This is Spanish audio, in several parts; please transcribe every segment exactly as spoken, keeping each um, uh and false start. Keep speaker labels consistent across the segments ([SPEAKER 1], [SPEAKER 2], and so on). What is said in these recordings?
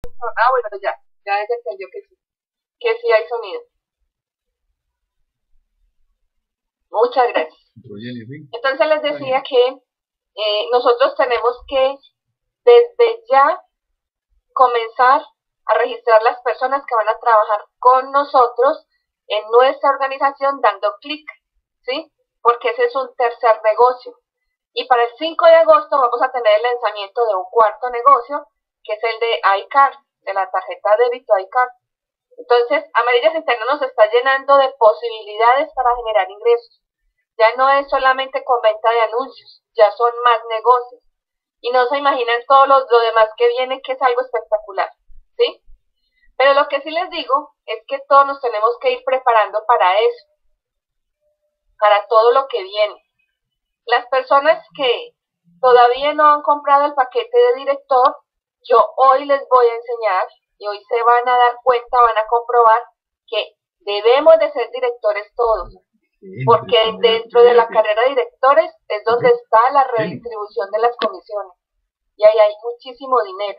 [SPEAKER 1] Ah, bueno, ya, ya ella entendió que sí, que sí hay sonido. Muchas gracias. Entonces les decía que eh, nosotros tenemos que desde ya comenzar a registrar las personas que van a trabajar con nosotros en nuestra organización dando clic, ¿sí? Porque ese es un tercer negocio. Y para el cinco de agosto vamos a tener el lanzamiento de un cuarto negocio, que es el de iCard, de la tarjeta de débito iCard. Entonces, Amarillas Internas nos está llenando de posibilidades para generar ingresos. Ya no es solamente con venta de anuncios, ya son más negocios. Y no se imaginan todo lo, lo demás que viene, que es algo espectacular, ¿sí? Pero lo que sí les digo es que todos nos tenemos que ir preparando para eso, para todo lo que viene. Las personas que todavía no han comprado el paquete de director, yo hoy les voy a enseñar y hoy se van a dar cuenta, van a comprobar que debemos de ser directores todos, porque dentro de la carrera de directores es donde está la redistribución de las comisiones y ahí hay muchísimo dinero.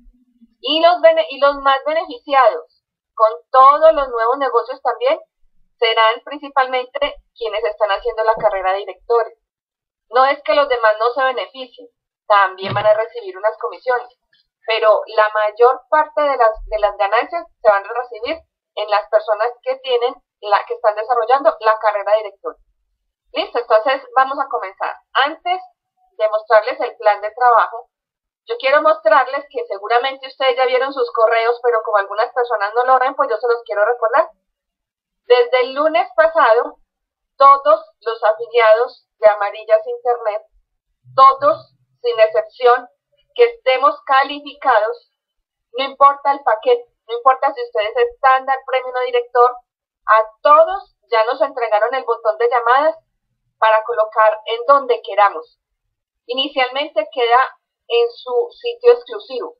[SPEAKER 1] Y los, y los más beneficiados con todos los nuevos negocios también serán principalmente quienes están haciendo la carrera de directores. No es que los demás no se beneficien, también van a recibir unas comisiones, pero la mayor parte de las, de las ganancias se van a recibir en las personas que tienen, la que están desarrollando la carrera de director. Listo, entonces vamos a comenzar. Antes de mostrarles el plan de trabajo, yo quiero mostrarles que seguramente ustedes ya vieron sus correos, pero como algunas personas no lo ven, pues yo se los quiero recordar. Desde el lunes pasado, todos los afiliados de Amarillas Internet, todos, sin excepción, que estemos calificados, no importa el paquete, no importa si ustedes es estándar, premium o director, a todos ya nos entregaron el botón de llamadas para colocar en donde queramos. Inicialmente queda en su sitio exclusivo.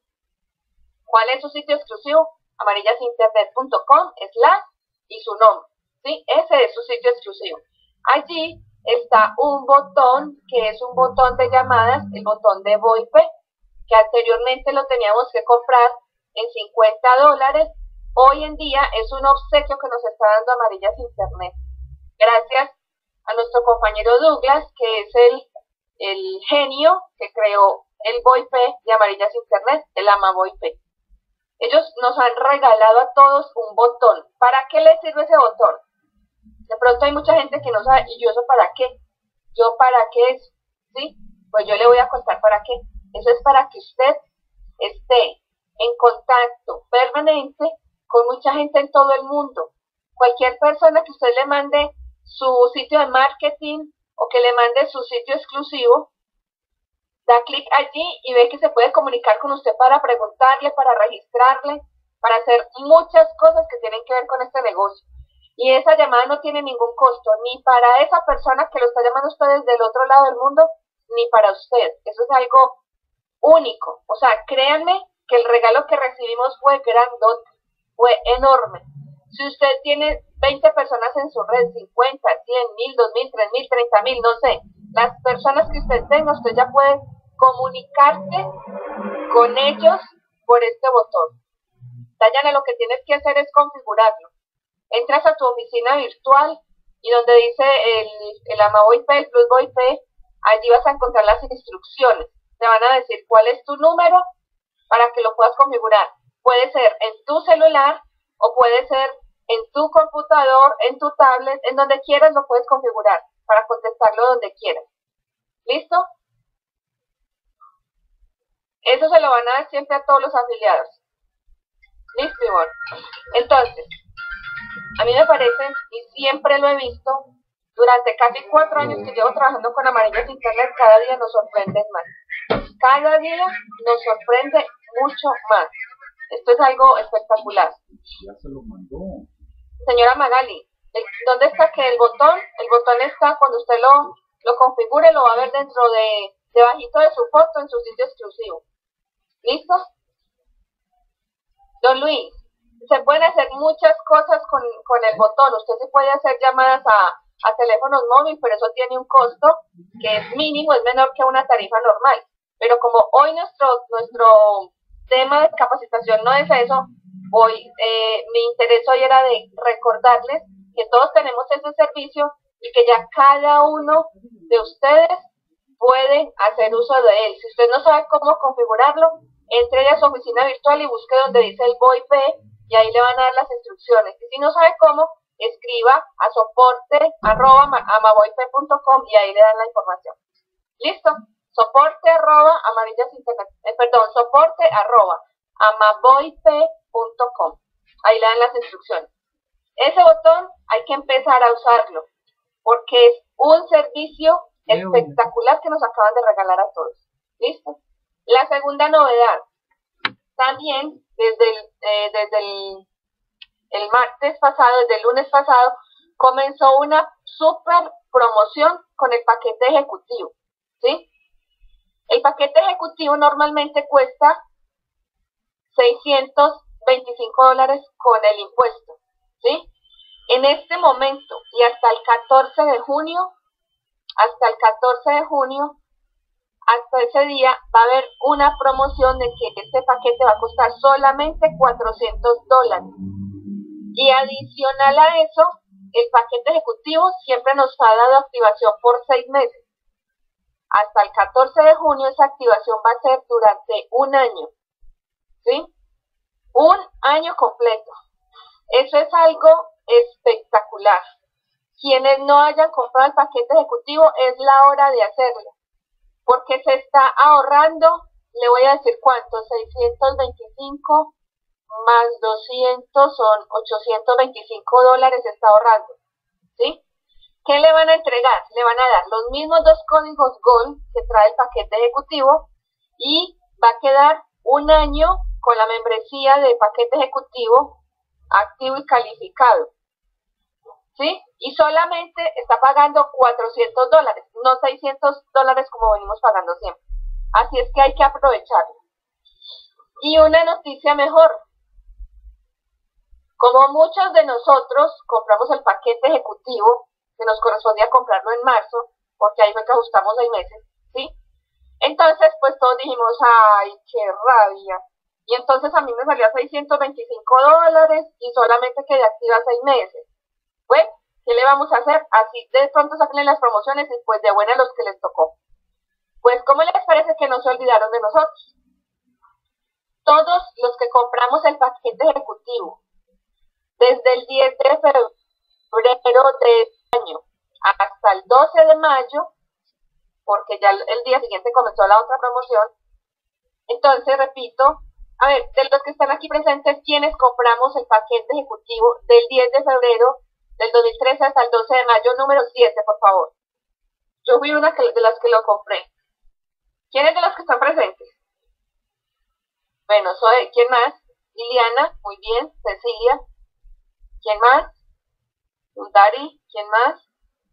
[SPEAKER 1] ¿Cuál es su sitio exclusivo? amarillas internet punto com slash y su nombre, ¿sí? Ese es su sitio exclusivo. Allí está un botón que es un botón de llamadas, el botón de VoIP, que anteriormente lo teníamos que comprar en cincuenta dólares. Hoy en día es un obsequio que nos está dando Amarillas Internet. Gracias a nuestro compañero Douglas, que es el, el genio que creó el VoIP de Amarillas Internet, el ama VoIP. Ellos nos han regalado a todos un botón. ¿Para qué les sirve ese botón? De pronto hay mucha gente que no sabe, ¿y yo eso para qué? ¿Yo para qué es? ¿Sí? Pues yo le voy a contar para qué. Eso es para que usted esté en contacto permanente con mucha gente en todo el mundo. Cualquier persona que usted le mande su sitio de marketing o que le mande su sitio exclusivo, da clic allí y ve que se puede comunicar con usted para preguntarle, para registrarle, para hacer muchas cosas que tienen que ver con este negocio. Y esa llamada no tiene ningún costo, ni para esa persona que lo está llamando usted desde el otro lado del mundo, ni para usted. Eso es algo único. O sea, créanme que el regalo que recibimos fue grandote, fue enorme. Si usted tiene veinte personas en su red, cincuenta, cien, mil, dos mil, tres mil, treinta mil, no sé, las personas que usted tenga, usted ya puede comunicarse con ellos por este botón. Dayana, lo que tienes que hacer es configurarlo. Entras a tu oficina virtual y donde dice el, el ama VoIP, el plus VoIP, allí vas a encontrar las instrucciones. Te van a decir cuál es tu número para que lo puedas configurar. Puede ser en tu celular o puede ser en tu computador, en tu tablet, en donde quieras lo puedes configurar para contestarlo donde quieras. ¿Listo? Eso se lo van a dar siempre a todos los afiliados. ¿Listo, Ivonne? Entonces, a mí me parece, y siempre lo he visto, durante casi cuatro años que llevo trabajando con Amarillas Internet, cada día nos sorprenden más. Cada día nos sorprende mucho más. Esto es algo espectacular.
[SPEAKER 2] Ya se lo mandó.
[SPEAKER 1] Señora Magali, ¿dónde está que el botón? El botón está, cuando usted lo, lo configure, lo va a ver dentro de, debajito de su foto en su sitio exclusivo. ¿Listo? Don Luis, se pueden hacer muchas cosas con, con el botón. Usted se puede hacer llamadas a, a teléfonos móviles, pero eso tiene un costo que es mínimo, es menor que una tarifa normal. Pero como hoy nuestro, nuestro tema de capacitación no es eso. Hoy, eh, mi interés hoy era de recordarles que todos tenemos ese servicio y que ya cada uno de ustedes puede hacer uso de él. Si usted no sabe cómo configurarlo, entre a su oficina virtual y busque donde dice el V O I P y ahí le van a dar las instrucciones. Y si no sabe cómo, escriba a soporte arroba amavoip punto com y ahí le dan la información. ¿Listo? Soporte arroba amarillas internet, eh, perdón, soporte arroba amavoip punto com. Ahí le dan las instrucciones. Ese botón hay que empezar a usarlo porque es un servicio espectacular que nos acaban de regalar a todos. ¿Listo? La segunda novedad, también desde el, eh, desde el, el martes pasado, desde el lunes pasado, comenzó una super promoción con el paquete ejecutivo. ¿Sí? El paquete ejecutivo normalmente cuesta seiscientos veinticinco dólares con el impuesto. ¿Sí? En este momento y hasta el catorce de junio, hasta el catorce de junio, hasta ese día va a haber una promoción de que este paquete va a costar solamente cuatrocientos dólares. Y adicional a eso, el paquete ejecutivo siempre nos ha dado activación por seis meses. Hasta el catorce de junio esa activación va a ser durante un año. ¿Sí? Un año completo. Eso es algo espectacular. Quienes no hayan comprado el paquete ejecutivo, es la hora de hacerlo. Porque se está ahorrando, le voy a decir cuánto, seiscientos veinticinco más doscientos son ochocientos veinticinco dólares se está ahorrando. ¿Sí? ¿Qué le van a entregar? Le van a dar los mismos dos códigos Gold que trae el paquete ejecutivo y va a quedar un año con la membresía de paquete ejecutivo activo y calificado. ¿Sí? Y solamente está pagando cuatrocientos dólares, no seiscientos dólares como venimos pagando siempre. Así es que hay que aprovecharlo. Y una noticia mejor. Como muchos de nosotros compramos el paquete ejecutivo, que nos correspondía comprarlo en marzo, porque ahí fue que ajustamos seis meses, ¿sí? Entonces, pues todos dijimos, ¡ay, qué rabia! Y entonces a mí me salía seiscientos veinticinco dólares y solamente quedé activa seis meses. Bueno, ¿qué le vamos a hacer? Así de pronto saquen las promociones y pues de buena los que les tocó. Pues, ¿cómo les parece que no se olvidaron de nosotros? Todos los que compramos el paquete ejecutivo desde el diez de febrero de este año hasta el doce de mayo, porque ya el día siguiente comenzó la otra promoción. Entonces, repito, a ver, de los que están aquí presentes, ¿quiénes compramos el paquete ejecutivo del diez de febrero del dos mil trece hasta el doce de mayo, número siete, por favor? Yo fui una de las que lo compré. ¿Quiénes de los que están presentes? Bueno, soy, ¿quién más? Liliana, muy bien. Cecilia, ¿quién más? Dari, ¿quién más?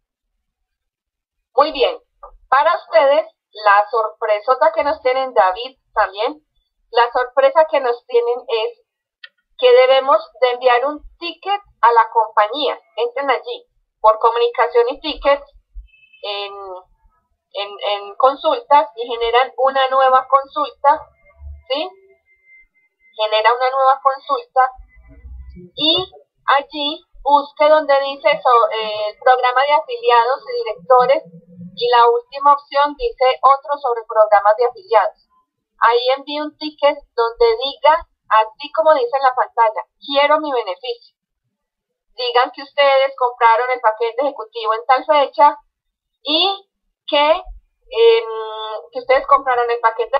[SPEAKER 1] Muy bien. Para ustedes, la sorpresota que nos tienen, David también, la sorpresa que nos tienen es que debemos de enviar un ticket a la compañía. Entren allí, por comunicación y tickets, en, en, en consultas y generan una nueva consulta, ¿sí? Genera una nueva consulta y allí busque donde dice so, eh, programa de afiliados y directores y la última opción dice otro sobre programas de afiliados. Ahí envíe un ticket donde diga, así como dice en la pantalla, quiero mi beneficio. Digan que ustedes compraron el paquete ejecutivo en tal fecha y que, eh, que ustedes compraron el paquete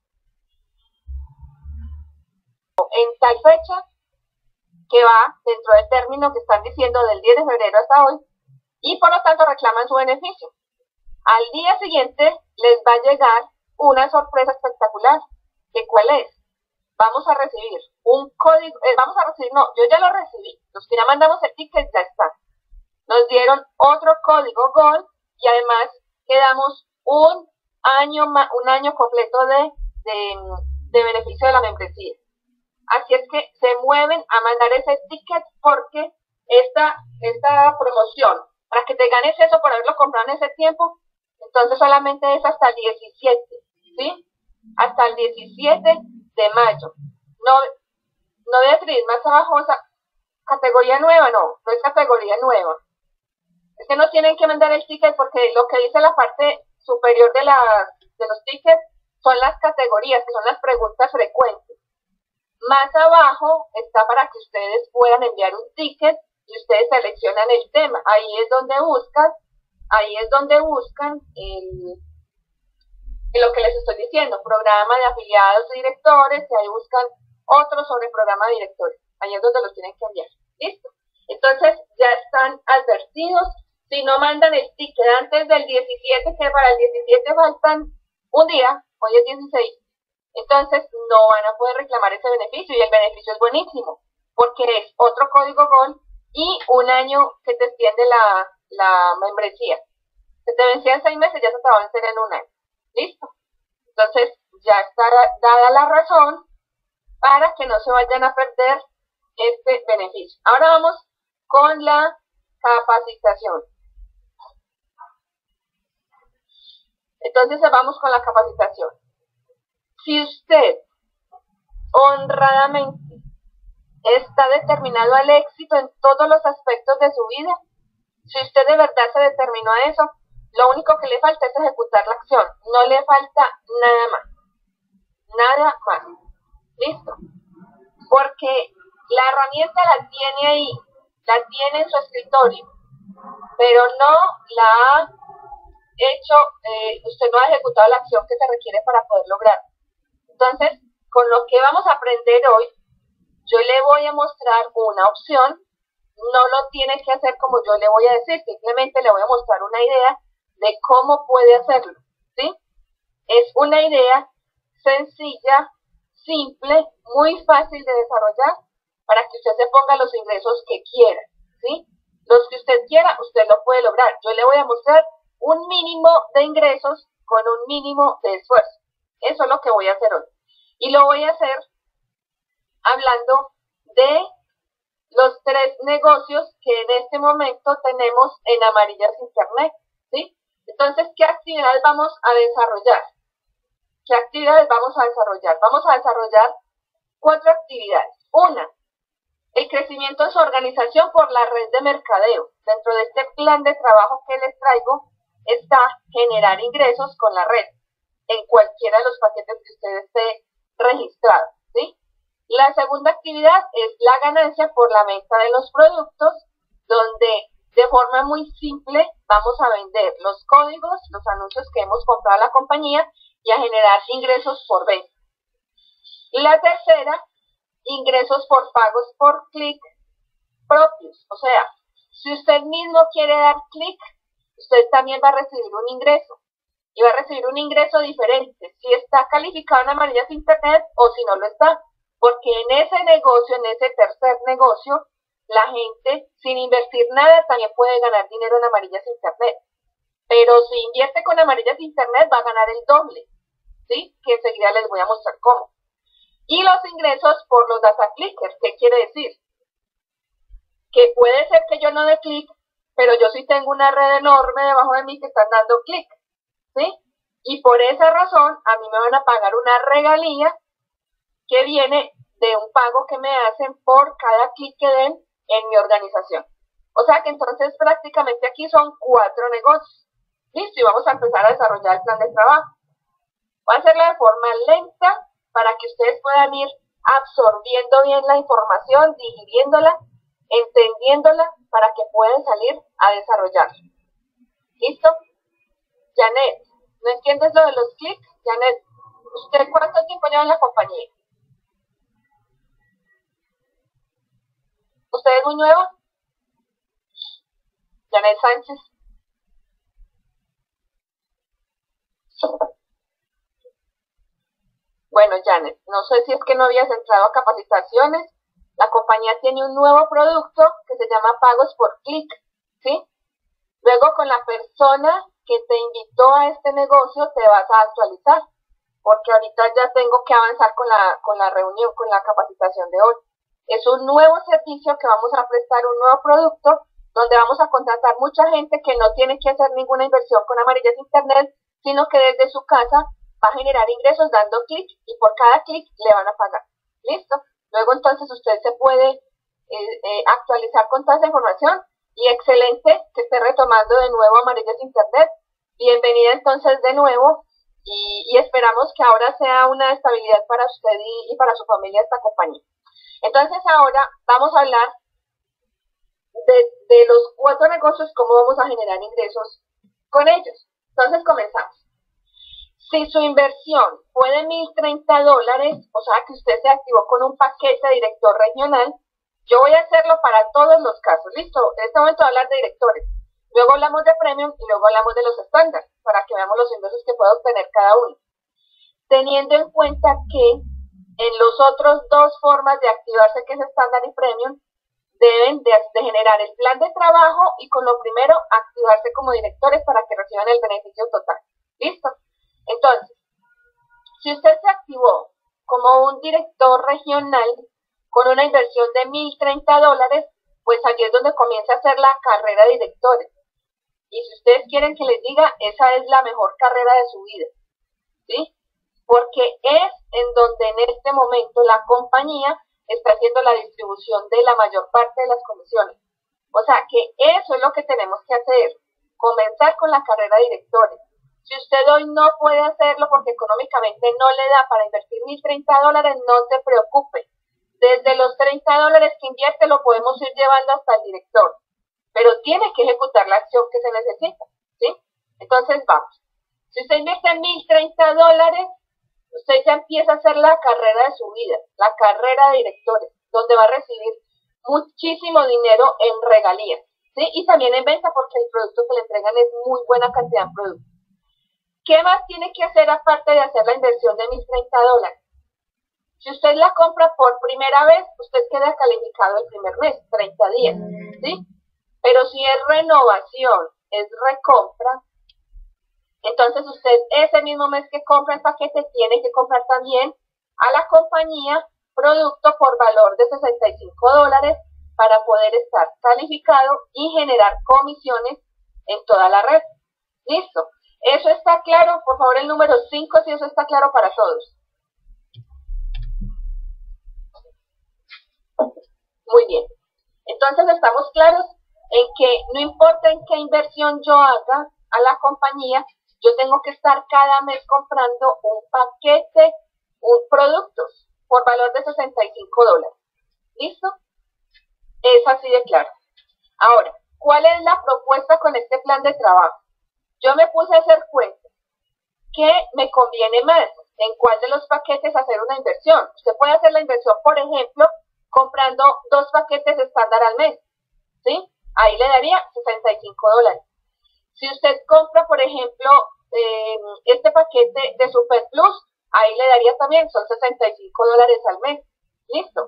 [SPEAKER 1] en tal fecha que va dentro del término que están diciendo del diez de febrero hasta hoy y por lo tanto reclaman su beneficio. Al día siguiente les va a llegar una sorpresa espectacular. ¿Que cuál es? Vamos a recibir un código, eh, vamos a recibir, no, yo ya lo recibí, los que ya mandamos el ticket ya está. Nos dieron otro código Gold y además quedamos un año, un año completo de, de, de beneficio de la membresía. Así es que se mueven a mandar ese ticket porque esta, esta promoción, para que te ganes eso por haberlo comprado en ese tiempo, entonces solamente es hasta el diecisiete, ¿sí? Hasta el diecisiete de mayo. No, no Beatriz, más abajo, o sea, categoría nueva, no, no es categoría nueva. Es que no tienen que mandar el ticket porque lo que dice la parte superior de, las, de los tickets son las categorías, que son las preguntas frecuentes. Más abajo está para que ustedes puedan enviar un ticket y ustedes seleccionan el tema. Ahí es donde buscan, ahí es donde buscan el, lo que les estoy diciendo, programa de afiliados y directores, y ahí buscan otro sobre programa de directores. Ahí es donde los tienen que enviar. ¿Listo? Entonces ya están advertidos. Si no mandan el ticket antes del diecisiete, que para el diecisiete faltan un día, hoy es dieciséis, entonces no van a poder reclamar ese beneficio, y el beneficio es buenísimo, porque es otro código Gold y un año que te extiende la, la membresía. Se te vencía en seis meses, ya se te va a vencer en un año. ¿Listo? Entonces ya está dada la razón para que no se vayan a perder este beneficio. Ahora vamos con la capacitación. Entonces vamos con la capacitación. Si usted honradamente está determinado al éxito en todos los aspectos de su vida, si usted de verdad se determinó a eso, lo único que le falta es ejecutar la acción. No le falta nada más. Nada más. ¿Listo? Porque la herramienta la tiene ahí, la tiene en su escritorio, pero no la ha hecho, eh, usted no ha ejecutado la acción que se requiere para poder lograr. Entonces, con lo que vamos a aprender hoy, yo le voy a mostrar una opción. No lo tiene que hacer como yo le voy a decir, simplemente le voy a mostrar una idea de cómo puede hacerlo, ¿sí? Es una idea sencilla, simple, muy fácil de desarrollar para que usted se ponga los ingresos que quiera, ¿sí? Los que usted quiera, usted lo puede lograr. Yo le voy a mostrar un mínimo de ingresos con un mínimo de esfuerzo. Eso es lo que voy a hacer hoy. Y lo voy a hacer hablando de los tres negocios que en este momento tenemos en Amarillas Internet, ¿sí? Entonces, ¿qué actividades vamos a desarrollar? ¿Qué actividades vamos a desarrollar? Vamos a desarrollar cuatro actividades. Una, el crecimiento de su organización por la red de mercadeo. Dentro de este plan de trabajo que les traigo está generar ingresos con la red en cualquiera de los paquetes que usted esté registrado, ¿sí? La segunda actividad es la ganancia por la venta de los productos, donde de forma muy simple vamos a vender los códigos, los anuncios que hemos comprado a la compañía y a generar ingresos por venta. La tercera, ingresos por pagos por clic propios. O sea, si usted mismo quiere dar clic, usted también va a recibir un ingreso. Y va a recibir un ingreso diferente si está calificado en Amarillas Internet o si no lo está. Porque en ese negocio, en ese tercer negocio, la gente sin invertir nada también puede ganar dinero en Amarillas Internet. Pero si invierte con Amarillas Internet va a ganar el doble, ¿sí? Que enseguida les voy a mostrar cómo. Y los ingresos por los data clickers, ¿qué quiere decir? Que puede ser que yo no dé clic, pero yo sí tengo una red enorme debajo de mí que están dando clic, ¿sí? Y por esa razón a mí me van a pagar una regalía que viene de un pago que me hacen por cada clic que den en mi organización. O sea que entonces prácticamente aquí son cuatro negocios. Listo, y vamos a empezar a desarrollar el plan de trabajo. Voy a hacerlo de forma lenta para que ustedes puedan ir absorbiendo bien la información, digiriéndola, entendiéndola, para que puedan salir a desarrollarla. ¿Listo? Janet, ¿no entiendes lo de los clics? Janet, ¿usted cuánto tiempo lleva en la compañía? ¿Usted es muy nueva? Janet Sánchez. Bueno, Janet, no sé si es que no habías entrado a capacitaciones. La compañía tiene un nuevo producto que se llama pagos por clic, ¿sí? Luego con la persona que te invitó a este negocio te vas a actualizar, porque ahorita ya tengo que avanzar con la, con la reunión, con la capacitación de hoy. Es un nuevo servicio que vamos a prestar, un nuevo producto, donde vamos a contratar mucha gente que no tiene que hacer ninguna inversión con Amarillas Internet, sino que desde su casa va a generar ingresos dando clic y por cada clic le van a pagar. ¿Listo? Luego entonces usted se puede eh, eh, actualizar con toda esa información y excelente que esté retomando de nuevo Amarillas Internet. Bienvenida entonces de nuevo y, y esperamos que ahora sea una estabilidad para usted y, y para su familia esta compañía. Entonces ahora vamos a hablar de, de los cuatro negocios, cómo vamos a generar ingresos con ellos. Entonces comenzamos. Si su inversión fue de mil treinta dólares, o sea que usted se activó con un paquete de director regional, yo voy a hacerlo para todos los casos. Listo, en este momento voy a hablar de directores. Luego hablamos de premium y luego hablamos de los estándares, para que veamos los ingresos que puede obtener cada uno. Teniendo en cuenta que en los otros dos formas de activarse, que es estándar y premium, deben de, de generar el plan de trabajo y con lo primero activarse como directores para que reciban el beneficio total. ¿Listo? Entonces, si usted se activó como un director regional con una inversión de mil treinta dólares, pues allí es donde comienza a hacer la carrera de directores. Y si ustedes quieren que les diga, esa es la mejor carrera de su vida, ¿sí? Porque es en donde en este momento la compañía está haciendo la distribución de la mayor parte de las comisiones. O sea que eso es lo que tenemos que hacer, comenzar con la carrera de directores. Si usted hoy no puede hacerlo porque económicamente no le da para invertir mil treinta dólares, no se preocupe. Desde los treinta dólares que invierte lo podemos ir llevando hasta el director. Pero tiene que ejecutar la acción que se necesita, ¿sí? Entonces vamos. Si usted invierte mil treinta dólares, usted ya empieza a hacer la carrera de su vida, la carrera de directores, donde va a recibir muchísimo dinero en regalías, ¿sí? Y también en venta porque el producto que le entregan es muy buena cantidad de producto. ¿Qué más tiene que hacer aparte de hacer la inversión de mil treinta dólares? Si usted la compra por primera vez, usted queda calificado el primer mes, treinta días, ¿sí? Pero si es renovación, es recompra, entonces usted ese mismo mes que compra el paquete tiene que comprar también a la compañía producto por valor de sesenta y cinco dólares para poder estar calificado y generar comisiones en toda la red. ¿Listo? ¿Eso está claro? Por favor, el número cinco, si eso está claro para todos. Muy bien. Entonces estamos claros en que no importa en qué inversión yo haga a la compañía, yo tengo que estar cada mes comprando un paquete, un productos por valor de sesenta y cinco dólares. ¿Listo? Es así de claro. Ahora, ¿cuál es la propuesta con este plan de trabajo? Yo me puse a hacer cuentas. ¿Qué me conviene más? ¿En cuál de los paquetes hacer una inversión? Usted puede hacer la inversión, por ejemplo, comprando dos paquetes estándar al mes, ¿sí? Ahí le daría sesenta y cinco dólares. Si usted compra, por ejemplo, eh, este paquete de Super Plus, ahí le daría también, son sesenta y cinco dólares al mes. ¿Listo?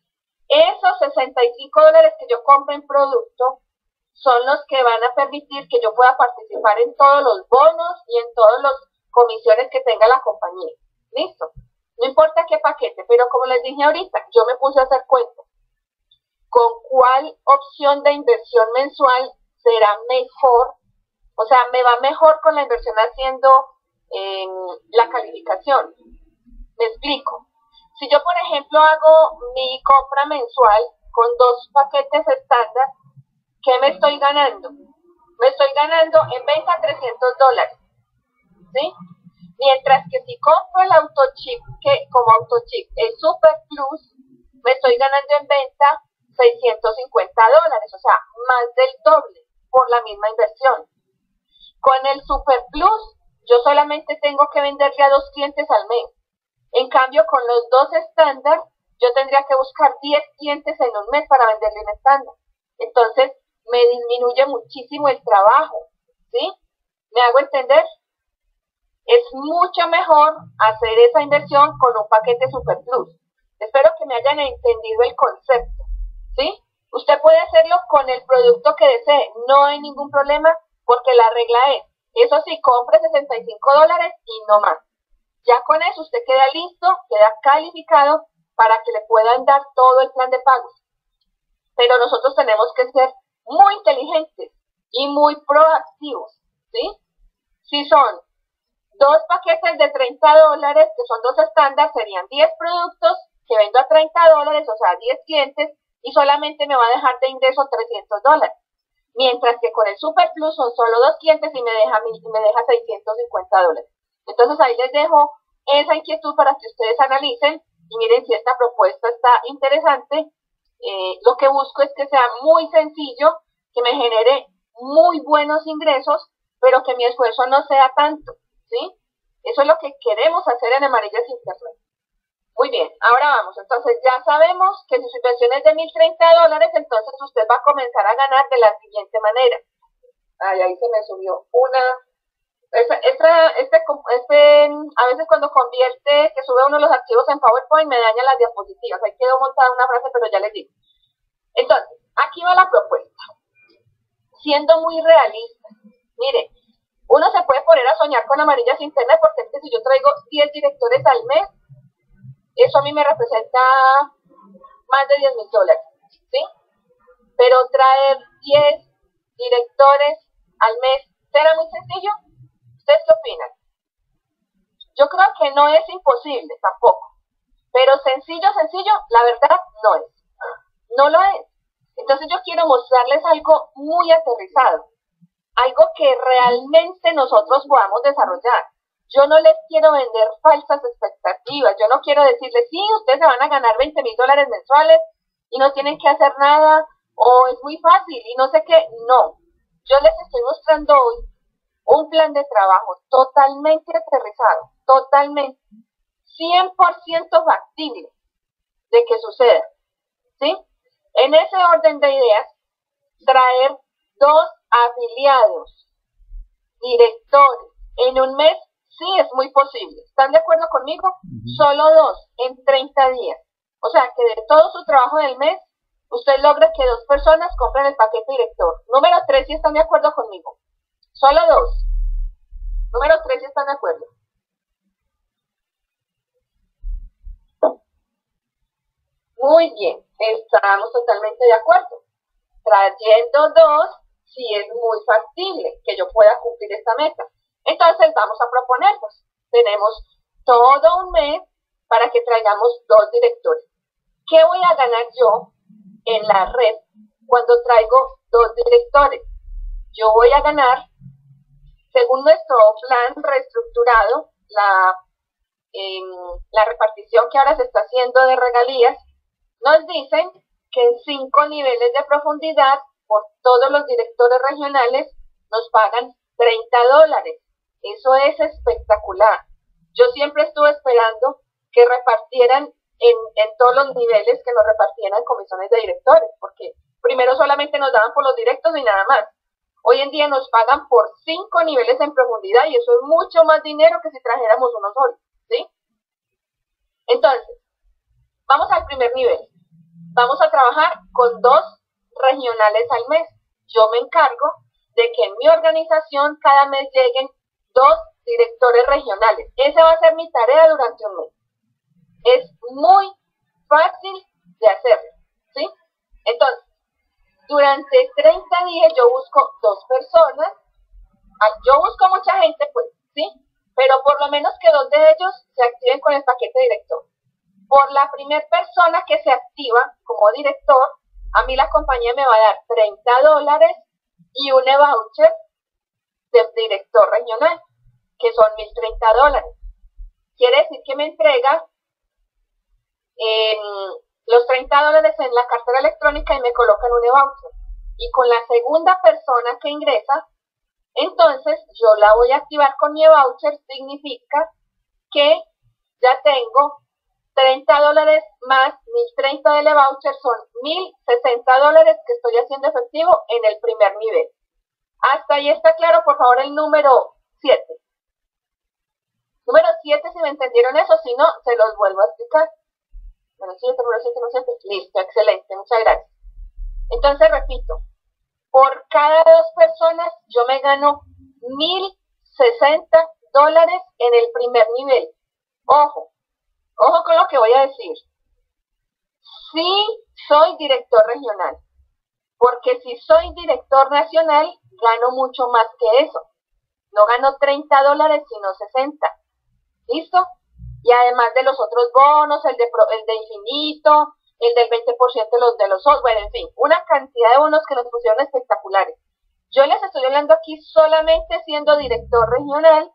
[SPEAKER 1] Esos sesenta y cinco dólares que yo compro en producto son los que van a permitir que yo pueda participar en todos los bonos y en todas las comisiones que tenga la compañía. ¿Listo? No importa qué paquete, pero como les dije ahorita, yo me puse a hacer cuentas. ¿Con cuál opción de inversión mensual será mejor? O sea, me va mejor con la inversión haciendo eh, la calificación. Me explico. Si yo, por ejemplo, hago mi compra mensual con dos paquetes estándar, ¿qué me estoy ganando? Me estoy ganando en venta trescientos dólares, ¿sí? Mientras que si compro el autochip, que como autochip el Super Plus, me estoy ganando en venta seiscientos cincuenta dólares, o sea, más del doble por la misma inversión. Con el Super Plus, yo solamente tengo que venderle a dos clientes al mes. En cambio, con los dos estándar, yo tendría que buscar diez clientes en un mes para venderle un estándar. Entonces, me disminuye muchísimo el trabajo, ¿sí? ¿Me hago entender? Es mucho mejor hacer esa inversión con un paquete Super Plus. Espero que me hayan entendido el concepto, ¿sí? Usted puede hacerlo con el producto que desee, no hay ningún problema, porque la regla es, eso sí, compre sesenta y cinco dólares y no más. Ya con eso usted queda listo, queda calificado para que le puedan dar todo el plan de pagos. Pero nosotros tenemos que ser muy inteligentes y muy proactivos, ¿sí? Si son Dos paquetes de treinta dólares, que son dos estándar, serían diez productos que vendo a treinta dólares, o sea, diez clientes, y solamente me va a dejar de ingreso trescientos dólares. Mientras que con el Super Plus son solo dos clientes y me deja, me deja seiscientos cincuenta dólares. Entonces ahí les dejo esa inquietud para que ustedes analicen y miren si esta propuesta está interesante. Eh, lo que busco es que sea muy sencillo, que me genere muy buenos ingresos, pero que mi esfuerzo no sea tanto, ¿sí? Eso es lo que queremos hacer en Amarillas Internet. Muy bien, ahora vamos. Entonces ya sabemos que si su inversión es de mil treinta dólares, entonces usted va a comenzar a ganar de la siguiente manera. Ay, ahí se me subió una... Esta, esta, este, este, a veces cuando convierte, que sube uno de los archivos en PowerPoint, me daña las diapositivas. Ahí quedó montada una frase, pero ya les digo. Entonces, aquí va la propuesta. Siendo muy realista. Mire, uno se puede poner a soñar con Amarillas Internet, porque es que si yo traigo diez directores al mes, eso a mí me representa más de diez mil dólares, ¿sí? Pero traer diez directores al mes, ¿será muy sencillo? ¿Ustedes qué opinan? Yo creo que no es imposible tampoco, pero sencillo, sencillo, la verdad no es. No lo es. Entonces yo quiero mostrarles algo muy aterrizado, algo que realmente nosotros podamos desarrollar. Yo no les quiero vender falsas expectativas, yo no quiero decirles, sí, ustedes se van a ganar veinte mil dólares mensuales y no tienen que hacer nada, o es muy fácil y no sé qué. No, yo les estoy mostrando hoy un plan de trabajo totalmente aterrizado, totalmente, cien por ciento factible de que suceda, ¿sí? En ese orden de ideas, traer dos afiliados, directores, en un mes, sí es muy posible. ¿Están de acuerdo conmigo? Uh-huh. Solo dos en treinta días. O sea, que de todo su trabajo del mes, usted logra que dos personas compren el paquete director. Número tres, si están de acuerdo conmigo. Solo dos. Número tres, si están de acuerdo. Muy bien, estamos totalmente de acuerdo. Trayendo dos, sí es muy factible que yo pueda cumplir esta meta. Entonces vamos a proponernos. Tenemos todo un mes para que traigamos dos directores. ¿Qué voy a ganar yo en la red cuando traigo dos directores? Yo voy a ganar, según nuestro plan reestructurado, la, eh, la repartición que ahora se está haciendo de regalías, nos dicen que en cinco niveles de profundidad, por todos los directores regionales, nos pagan treinta dólares. Eso es espectacular. Yo siempre estuve esperando que repartieran en, en todos los niveles, que nos repartieran comisiones de directores, porque primero solamente nos daban por los directos y nada más. Hoy en día nos pagan por cinco niveles en profundidad y eso es mucho más dinero que si trajéramos uno solo, ¿sí? Entonces, vamos al primer nivel. Vamos a trabajar con dos regionales al mes. Yo me encargo de que en mi organización cada mes lleguen dos directores regionales. Esa va a ser mi tarea durante un mes. Es muy fácil de hacerlo, ¿sí? Entonces, durante treinta días yo busco dos personas. Yo busco mucha gente, pues, ¿sí? Pero por lo menos que dos de ellos se activen con el paquete director. Por la primera persona que se activa como director, a mí la compañía me va a dar treinta dólares y un e-voucher de director regional, que son mil treinta dólares. Quiere decir que me entrega eh, los treinta dólares en la cartera electrónica y me colocan un e-voucher. Y con la segunda persona que ingresa, entonces yo la voy a activar con mi e-voucher, significa que ya tengo treinta dólares más mil treinta del e-voucher, son mil sesenta dólares que estoy haciendo efectivo en el primer nivel. Hasta ahí está claro, por favor, el número siete. Número siete, si me entendieron eso, si no, se los vuelvo a explicar. Número siete, número siete, número siete. Listo, excelente, muchas gracias. Entonces, repito, por cada dos personas yo me gano mil sesenta dólares en el primer nivel. Ojo, ojo con lo que voy a decir. Sí soy director regional, porque si soy director nacional, gano mucho más que eso. No ganó treinta dólares, sino sesenta. ¿Listo? Y además de los otros bonos, el de, el de infinito, el del veinte por ciento de los de los otros, bueno, en fin, una cantidad de bonos que nos pusieron espectaculares. Yo les estoy hablando aquí solamente siendo director regional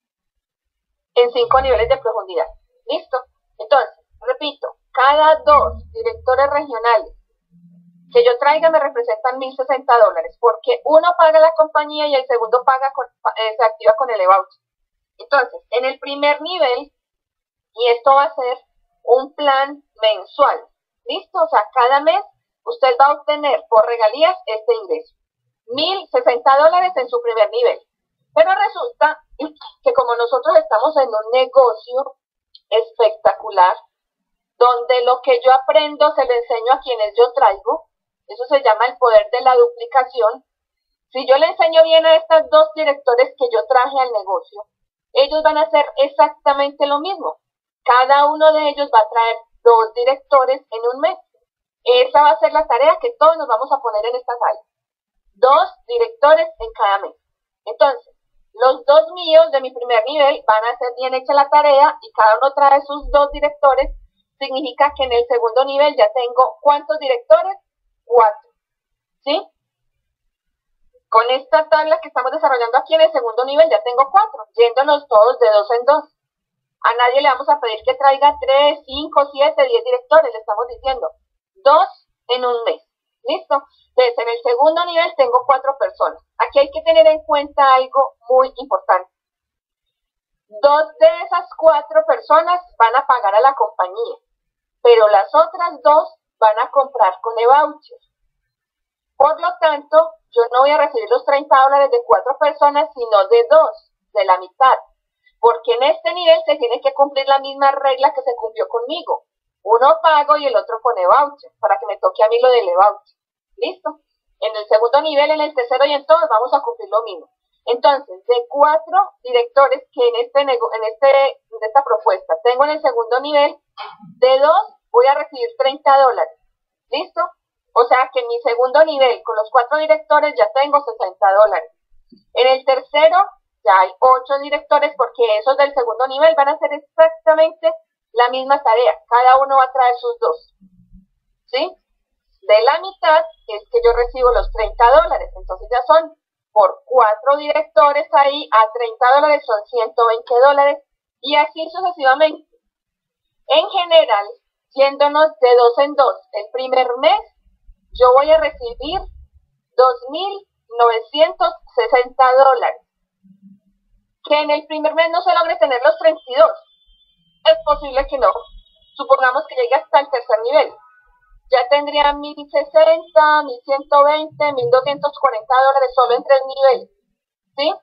[SPEAKER 1] en cinco niveles de profundidad. ¿Listo? Entonces, repito, cada dos directores regionales que yo traiga me representan mil sesenta dólares, porque uno paga la compañía y el segundo paga con, eh, se activa con el e-voucher. Entonces, en el primer nivel, y esto va a ser un plan mensual, ¿listo? O sea, cada mes usted va a obtener por regalías este ingreso. mil sesenta dólares en su primer nivel. Pero resulta que como nosotros estamos en un negocio espectacular, donde lo que yo aprendo se lo enseño a quienes yo traigo, eso se llama el poder de la duplicación. Si yo le enseño bien a estos dos directores que yo traje al negocio, ellos van a hacer exactamente lo mismo. Cada uno de ellos va a traer dos directores en un mes. Esa va a ser la tarea que todos nos vamos a poner en esta sala. Dos directores en cada mes. Entonces, los dos míos de mi primer nivel van a hacer bien hecha la tarea y cada uno trae sus dos directores. Significa que en el segundo nivel ya tengo ¿cuántos directores? Cuatro. ¿Sí? Con esta tabla que estamos desarrollando aquí en el segundo nivel ya tengo cuatro, yéndonos todos de dos en dos. A nadie le vamos a pedir que traiga tres, cinco, siete, diez directores, le estamos diciendo dos en un mes. ¿Listo? Entonces, en el segundo nivel tengo cuatro personas. Aquí hay que tener en cuenta algo muy importante. Dos de esas cuatro personas van a pagar a la compañía, pero las otras dos van a comprar con e-voucher. Por lo tanto, yo no voy a recibir los treinta dólares de cuatro personas, sino de dos, de la mitad. Porque en este nivel se tiene que cumplir la misma regla que se cumplió conmigo. Uno pago y el otro con e-voucher, para que me toque a mí lo del e-voucher. ¿Listo? En el segundo nivel, en el tercero y en todos vamos a cumplir lo mismo. Entonces, de cuatro directores que en, este, en, este, en esta propuesta tengo en el segundo nivel, de dos voy a recibir treinta dólares. ¿Listo? O sea que en mi segundo nivel, con los cuatro directores, ya tengo sesenta dólares. En el tercero, ya hay ocho directores, porque esos del segundo nivel van a hacer exactamente la misma tarea. Cada uno va a traer sus dos. ¿Sí? De la mitad es que yo recibo los treinta dólares. Entonces ya son por cuatro directores ahí a treinta dólares, son ciento veinte dólares. Y así sucesivamente. En general, yéndonos de dos en dos, el primer mes, yo voy a recibir dos mil novecientos sesenta dólares. Que en el primer mes no se logre tener los treinta y dos. Es posible que no. Supongamos que llegue hasta el tercer nivel. Ya tendría mil sesenta, mil ciento veinte, mil doscientos cuarenta dólares solo en tres niveles. ¿Sí?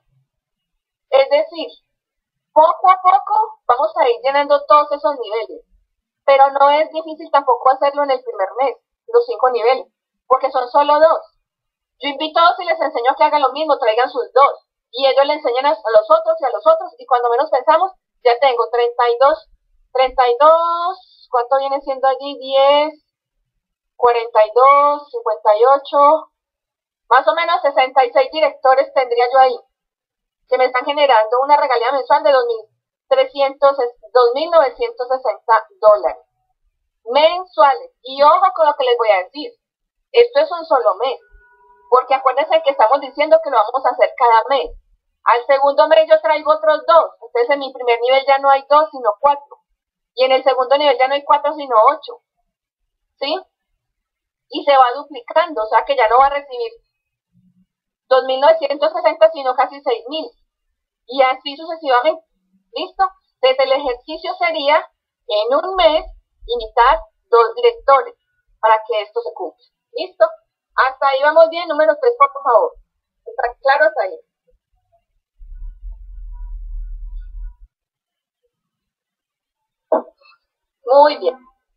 [SPEAKER 1] Es decir, poco a poco vamos a ir llenando todos esos niveles. Pero no es difícil tampoco hacerlo en el primer mes, los cinco niveles, porque son solo dos. Yo invito a dos y les enseño que hagan lo mismo, traigan sus dos. Y ellos le enseñan a los otros y a los otros, y cuando menos pensamos, ya tengo treinta y dos, treinta y dos, ¿cuánto viene siendo allí? diez, cuarenta y dos, cincuenta y ocho, más o menos sesenta y seis directores tendría yo ahí, que me están generando una regalía mensual de dos mil novecientos sesenta dólares mensuales. Y ojo con lo que les voy a decir, esto es un solo mes, porque acuérdense que estamos diciendo que lo vamos a hacer cada mes. Al segundo mes yo traigo otros dos, entonces en mi primer nivel ya no hay dos sino cuatro, y en el segundo nivel ya no hay cuatro sino ocho, ¿sí? Y se va duplicando, o sea que ya no va a recibir dos mil novecientos sesenta sino casi seis mil, y así sucesivamente. ¿Listo? Entonces el ejercicio sería en un mes invitar dos directores para que esto se cumpla. ¿Listo? Hasta ahí vamos bien. Número tres, por favor. ¿Está claro hasta ahí? Muy bien.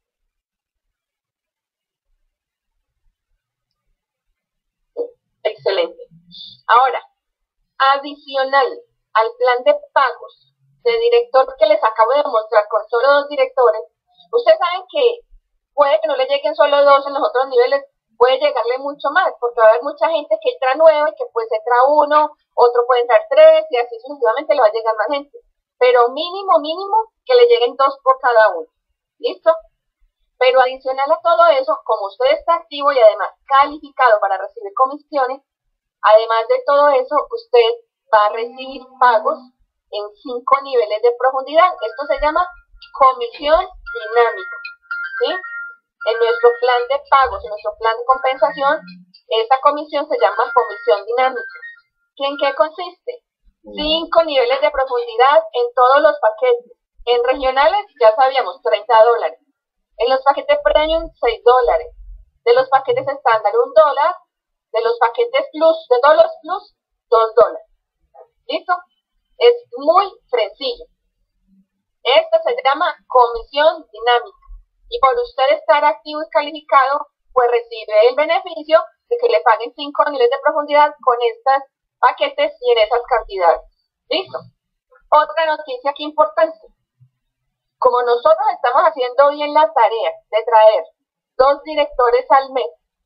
[SPEAKER 1] Excelente. Ahora, adicional al plan de pagos de director que les acabo de mostrar con solo dos directores, ustedes saben que puede que no le lleguen solo dos en los otros niveles, puede llegarle mucho más, porque va a haber mucha gente que entra nueva y que pues entra uno, otro puede entrar tres, y así sucesivamente le va a llegar más gente. Pero mínimo, mínimo, que le lleguen dos por cada uno. ¿Listo? Pero adicional a todo eso, como usted está activo y además calificado para recibir comisiones, además de todo eso, usted va a recibir pagos en cinco niveles de profundidad. Esto se llama comisión dinámica, ¿sí? En nuestro plan de pagos, en nuestro plan de compensación, esta comisión se llama comisión dinámica. ¿En qué consiste? Cinco niveles de profundidad en todos los paquetes. En regionales, ya sabíamos, treinta dólares. En los paquetes premium, seis dólares. De los paquetes estándar, un dólar. De los paquetes plus, de todos los plus, dos dólares. ¿Listo? Es muy sencillo. Esto se llama comisión dinámica. Y por usted estar activo y calificado, pues recibe el beneficio de que le paguen cinco niveles de profundidad con estos paquetes y en esas cantidades. ¿Listo? Otra noticia aquí importante. Como nosotros estamos haciendo bien la tarea de traer dos directores al mes,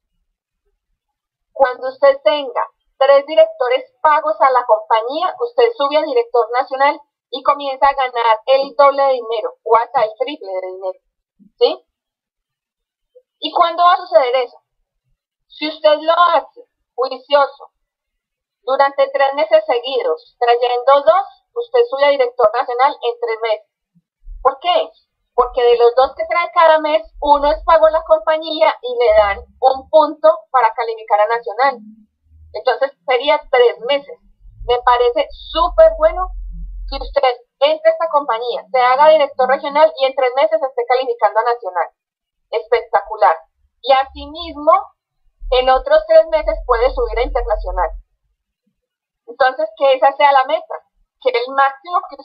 [SPEAKER 1] cuando usted tenga tres directores pagos a la compañía, usted sube a director nacional y comienza a ganar el doble de dinero o hasta el triple de dinero. ¿Sí? ¿Y cuándo va a suceder eso? Si usted lo hace juicioso durante tres meses seguidos, trayendo dos, usted sube a director nacional en tres meses. ¿Por qué? Porque de los dos que trae cada mes, uno es pago a la compañía y le dan un punto para calificar a nacional. Entonces sería tres meses. Me parece súper bueno que usted entre a esta compañía, se haga director regional y en tres meses esté calificando a nacional. Espectacular. Y asimismo, en otros tres meses puede subir a internacional. Entonces, que esa sea la meta, que el máximo que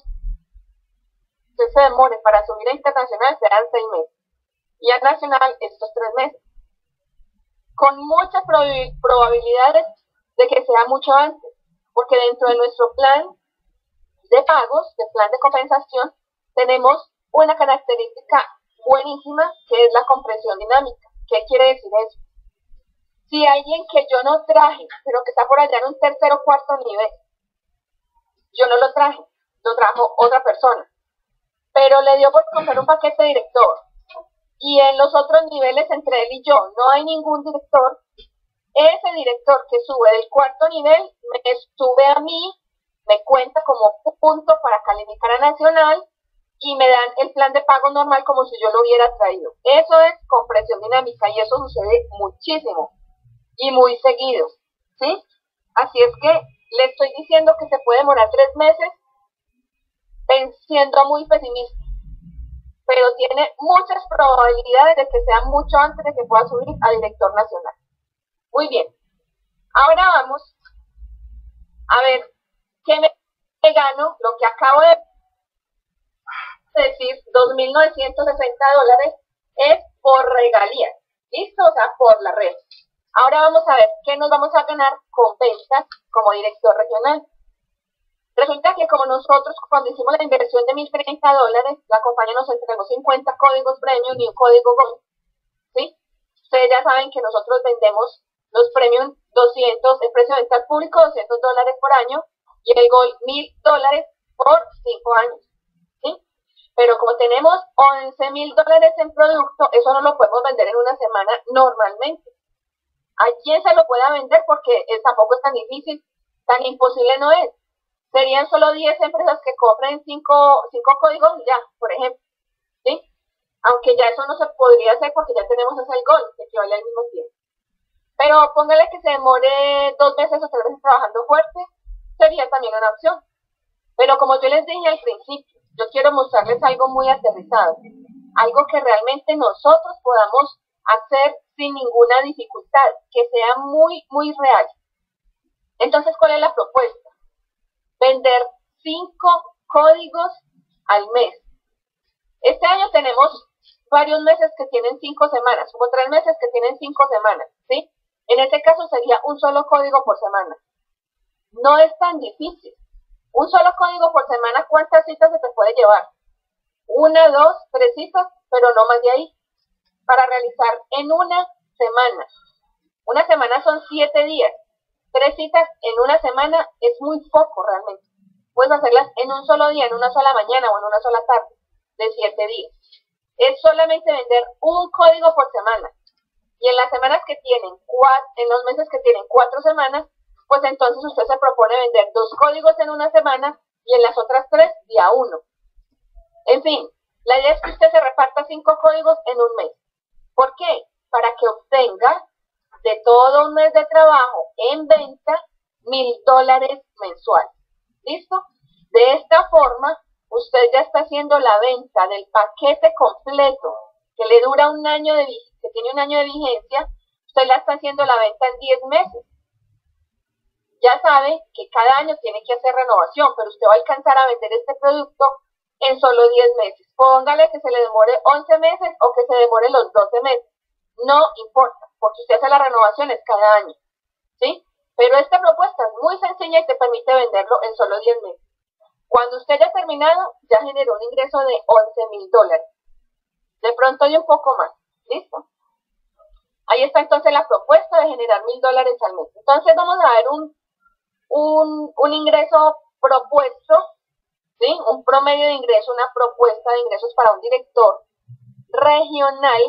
[SPEAKER 1] usted se demore para subir a internacional sean seis meses. Y a nacional estos tres meses. Con muchas probabilidades de que sea mucho antes, porque dentro de nuestro plan de pagos, de plan de compensación, tenemos una característica buenísima que es la compresión dinámica. ¿Qué quiere decir eso? Si alguien que yo no traje, pero que está por allá en un tercer o cuarto nivel, yo no lo traje, lo trajo otra persona, pero le dio por comprar un paquete director, y en los otros niveles entre él y yo no hay ningún director, ese director que sube del cuarto nivel me sube a mí, me cuenta como punto para calificar a nacional y me dan el plan de pago normal como si yo lo hubiera traído. Eso es compresión dinámica y eso sucede muchísimo y muy seguido, ¿sí? Así es que le estoy diciendo que se puede demorar tres meses siendo muy pesimista, pero tiene muchas probabilidades de que sea mucho antes de que pueda subir a director nacional. Muy bien, ahora vamos a ver qué me gano, lo que acabo de decir, dos mil novecientos sesenta dólares es por regalías, ¿listo? O sea, por la red. Ahora vamos a ver qué nos vamos a ganar con ventas como director regional. Resulta que como nosotros cuando hicimos la inversión de mil treinta dólares, la compañía nos entregó cincuenta códigos premium y un código Gold, ¿sí? Ustedes ya saben que nosotros vendemos los premium doscientos, el precio de venta al público doscientos dólares por año y el Gold mil dólares por cinco años, ¿sí? Pero como tenemos once mil dólares en producto, eso no lo podemos vender en una semana normalmente. ¿A quién se lo pueda vender? Porque eh, tampoco es tan difícil, tan imposible no es. Serían solo diez empresas que compren cinco códigos ya, por ejemplo, ¿sí? Aunque ya eso no se podría hacer porque ya tenemos ese Gold que equivale al mismo tiempo. Pero póngale que se demore dos veces o tres veces trabajando fuerte, sería también una opción. Pero como yo les dije al principio, yo quiero mostrarles algo muy aterrizado, algo que realmente nosotros podamos hacer sin ninguna dificultad, que sea muy, muy real. Entonces, ¿cuál es la propuesta? Vender cinco códigos al mes. Este año tenemos varios meses que tienen cinco semanas, como tres meses que tienen cinco semanas, ¿sí? En este caso sería un solo código por semana. No es tan difícil. Un solo código por semana, ¿cuántas citas se te puede llevar? Una, dos, tres citas, pero no más de ahí. Para realizar en una semana Una semana son siete días. Tres citas en una semana es muy poco realmente. Puedes hacerlas en un solo día, en una sola mañana o en una sola tarde, de siete días. Es solamente vender un código por semana. Y en las semanas que tienen, cuatro, en los meses que tienen cuatro semanas, pues entonces usted se propone vender dos códigos en una semana y en las otras tres, día uno. En fin, la idea es que usted se reparta cinco códigos en un mes. ¿Por qué? Para que obtenga de todo un mes de trabajo en venta mil dólares mensuales. ¿Listo? De esta forma, usted ya está haciendo la venta del paquete completo que le dura un año de que tiene un año de vigencia. Usted la está haciendo la venta en diez meses. Ya sabe que cada año tiene que hacer renovación, pero usted va a alcanzar a vender este producto en solo diez meses. Póngale que se le demore once meses o que se demore los doce meses. No importa, porque usted hace las renovaciones cada año, ¿sí? Pero esta propuesta es muy sencilla y te permite venderlo en solo diez meses. Cuando usted haya terminado, ya generó un ingreso de once mil dólares. De pronto hay un poco más, ¿listo? Ahí está entonces la propuesta de generar mil dólares al mes. Entonces vamos a ver un, un, un ingreso propuesto, ¿sí? Un promedio de ingreso, una propuesta de ingresos para un director regional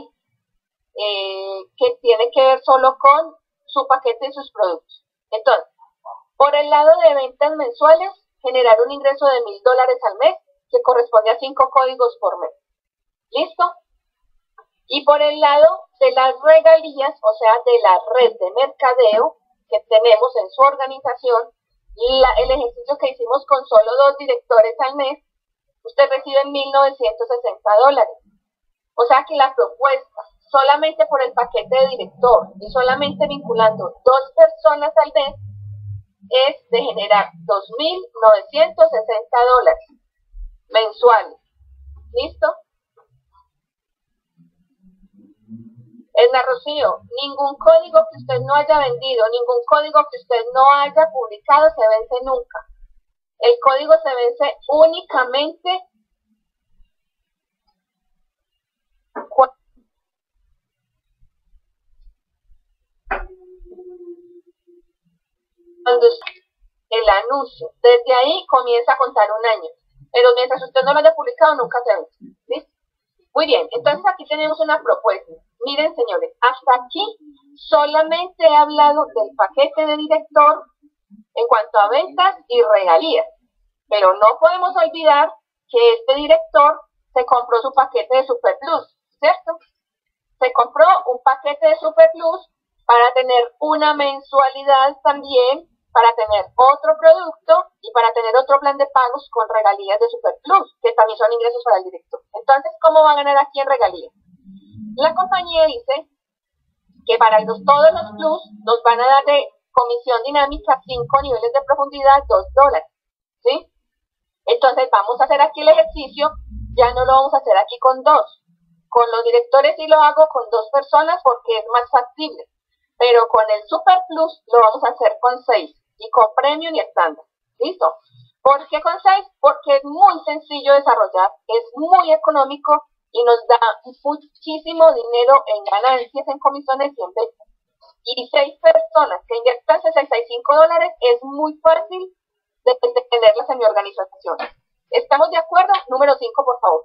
[SPEAKER 1] eh, que tiene que ver solo con su paquete y sus productos. Entonces, por el lado de ventas mensuales, generar un ingreso de mil dólares al mes, que corresponde a cinco códigos por mes. ¿Listo? Y por el lado de las regalías, o sea, de la red de mercadeo que tenemos en su organización, la, el ejercicio que hicimos con solo dos directores al mes, usted recibe mil novecientos sesenta dólares. O sea que la propuesta, solamente por el paquete de director y solamente vinculando dos personas al mes, es de generar dos mil novecientos sesenta dólares mensuales. ¿Listo? Edna Rocío, ningún código que usted no haya vendido, ningún código que usted no haya publicado se vence nunca. El código se vence únicamente cuando el anuncio, desde ahí comienza a contar un año, pero mientras usted no lo haya publicado nunca se vence. ¿Listo? Muy bien, entonces aquí tenemos una propuesta. Miren, señores, hasta aquí solamente he hablado del paquete de director en cuanto a ventas y regalías, pero no podemos olvidar que este director se compró su paquete de Super Plus, ¿cierto? Se compró un paquete de Super Plus para tener una mensualidad también, para tener otro producto y para tener otro plan de pagos con regalías de Super Plus, que también son ingresos para el director. Entonces, ¿cómo va a ganar aquí en regalías? La compañía dice que para los, todos los plus nos van a dar de comisión dinámica cinco niveles de profundidad, dos dólares, ¿sí? Entonces, vamos a hacer aquí el ejercicio, ya no lo vamos a hacer aquí con dos. Con los directores sí lo hago con dos personas porque es más factible, pero con el Super Plus lo vamos a hacer con seis. Y con premium y estándar. ¿Listo? ¿Por qué con seis? Porque es muy sencillo desarrollar, es muy económico y nos da muchísimo dinero en ganancias, en comisiones y en ventas. Y seis personas que inyectan sesenta y cinco dólares es muy fácil de, de tenerlas en mi organización. ¿Estamos de acuerdo? Número cinco, por favor.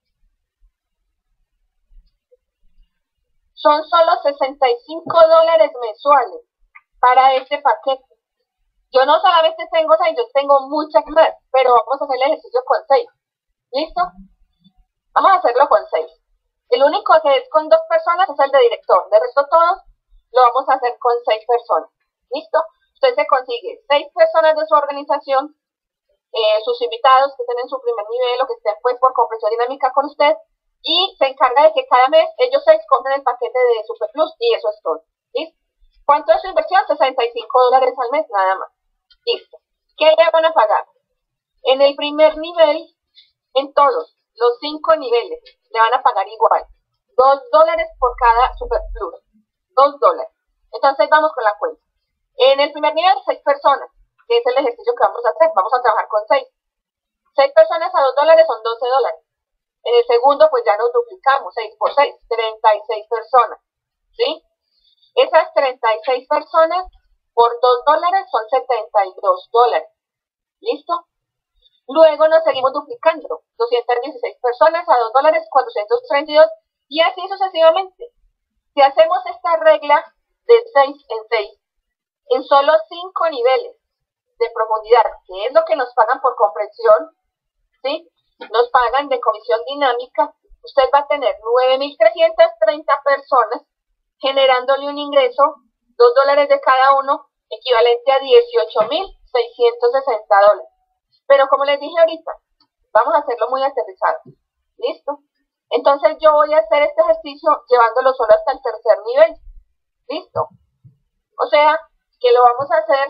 [SPEAKER 1] Son solo sesenta y cinco dólares mensuales para este paquete. Yo no solamente tengo seis, yo tengo muchas más, pero vamos a hacer el ejercicio con seis. ¿Listo? Vamos a hacerlo con seis. El único que es con dos personas es el de director. De resto todos lo vamos a hacer con seis personas. ¿Listo? Usted se consigue seis personas de su organización, eh, sus invitados que estén en su primer nivel o que estén pues por comprensión dinámica con usted, y se encarga de que cada mes ellos seis compren el paquete de Super Plus y eso es todo. ¿Listo? ¿Cuánto es su inversión? sesenta y cinco dólares al mes, nada más. Listo. ¿Qué le van a pagar? En el primer nivel, en todos los cinco niveles, le van a pagar igual. Dos dólares por cada Super Plus. Dos dólares. Entonces vamos con la cuenta. En el primer nivel, seis personas, que es el ejercicio que vamos a hacer. Vamos a trabajar con seis. Seis personas a dos dólares son doce dólares. En el segundo, pues ya nos duplicamos. Seis por seis, treinta y seis personas. ¿Sí? Esas treinta y seis personas por dos dólares son setenta y dos dólares. ¿Listo? Luego nos seguimos duplicando. doscientas dieciséis personas a dos dólares, cuatrocientos treinta y dos, y así sucesivamente. Si hacemos esta regla de seis en seis, en solo cinco niveles de profundidad, que es lo que nos pagan por comprensión, ¿sí? Nos pagan de comisión dinámica, usted va a tener nueve mil trescientas treinta personas generándole un ingreso, dos dólares de cada uno, equivalente a dieciocho mil seiscientos sesenta dólares. Pero como les dije ahorita, vamos a hacerlo muy aterrizado. ¿Listo? Entonces yo voy a hacer este ejercicio llevándolo solo hasta el tercer nivel. ¿Listo? O sea, que lo vamos a hacer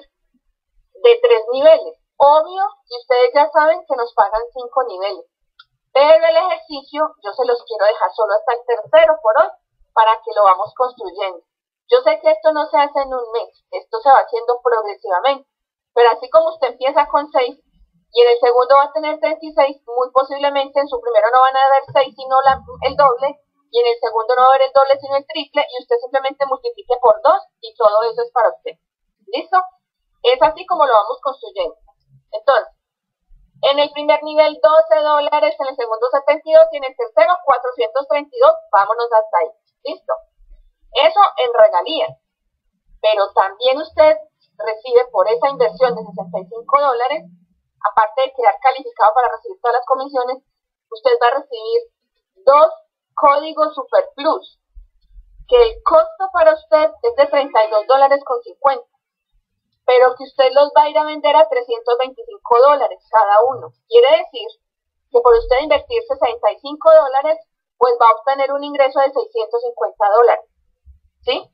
[SPEAKER 1] de tres niveles. Obvio que ustedes ya saben que nos pagan cinco niveles. Pero el ejercicio yo se los quiero dejar solo hasta el tercero por hoy para que lo vamos construyendo. Yo sé que esto no se hace en un mes, esto se va haciendo progresivamente. Pero así como usted empieza con seis y en el segundo va a tener treinta y seis, muy posiblemente en su primero no van a haber seis sino la, el doble, y en el segundo no va a haber el doble sino el triple, y usted simplemente multiplique por dos y todo eso es para usted. ¿Listo? Es así como lo vamos construyendo. Entonces, en el primer nivel doce dólares, en el segundo setenta y dos y en el tercero cuatrocientos treinta y dos, vámonos hasta ahí. ¿Listo? Eso en regalías. Pero también usted recibe por esa inversión de sesenta y cinco dólares, aparte de quedar calificado para recibir todas las comisiones, usted va a recibir dos códigos Super Plus, que el costo para usted es de treinta y dos dólares con cincuenta, pero que usted los va a ir a vender a trescientos veinticinco dólares cada uno. Quiere decir que por usted invertir sesenta y cinco dólares, pues va a obtener un ingreso de seiscientos cincuenta dólares. ¿Sí?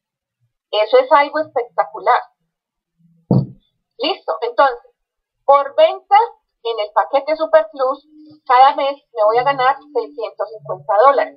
[SPEAKER 1] Eso es algo espectacular. Listo. Entonces, por venta en el paquete Super Plus, cada mes me voy a ganar seiscientos cincuenta dólares.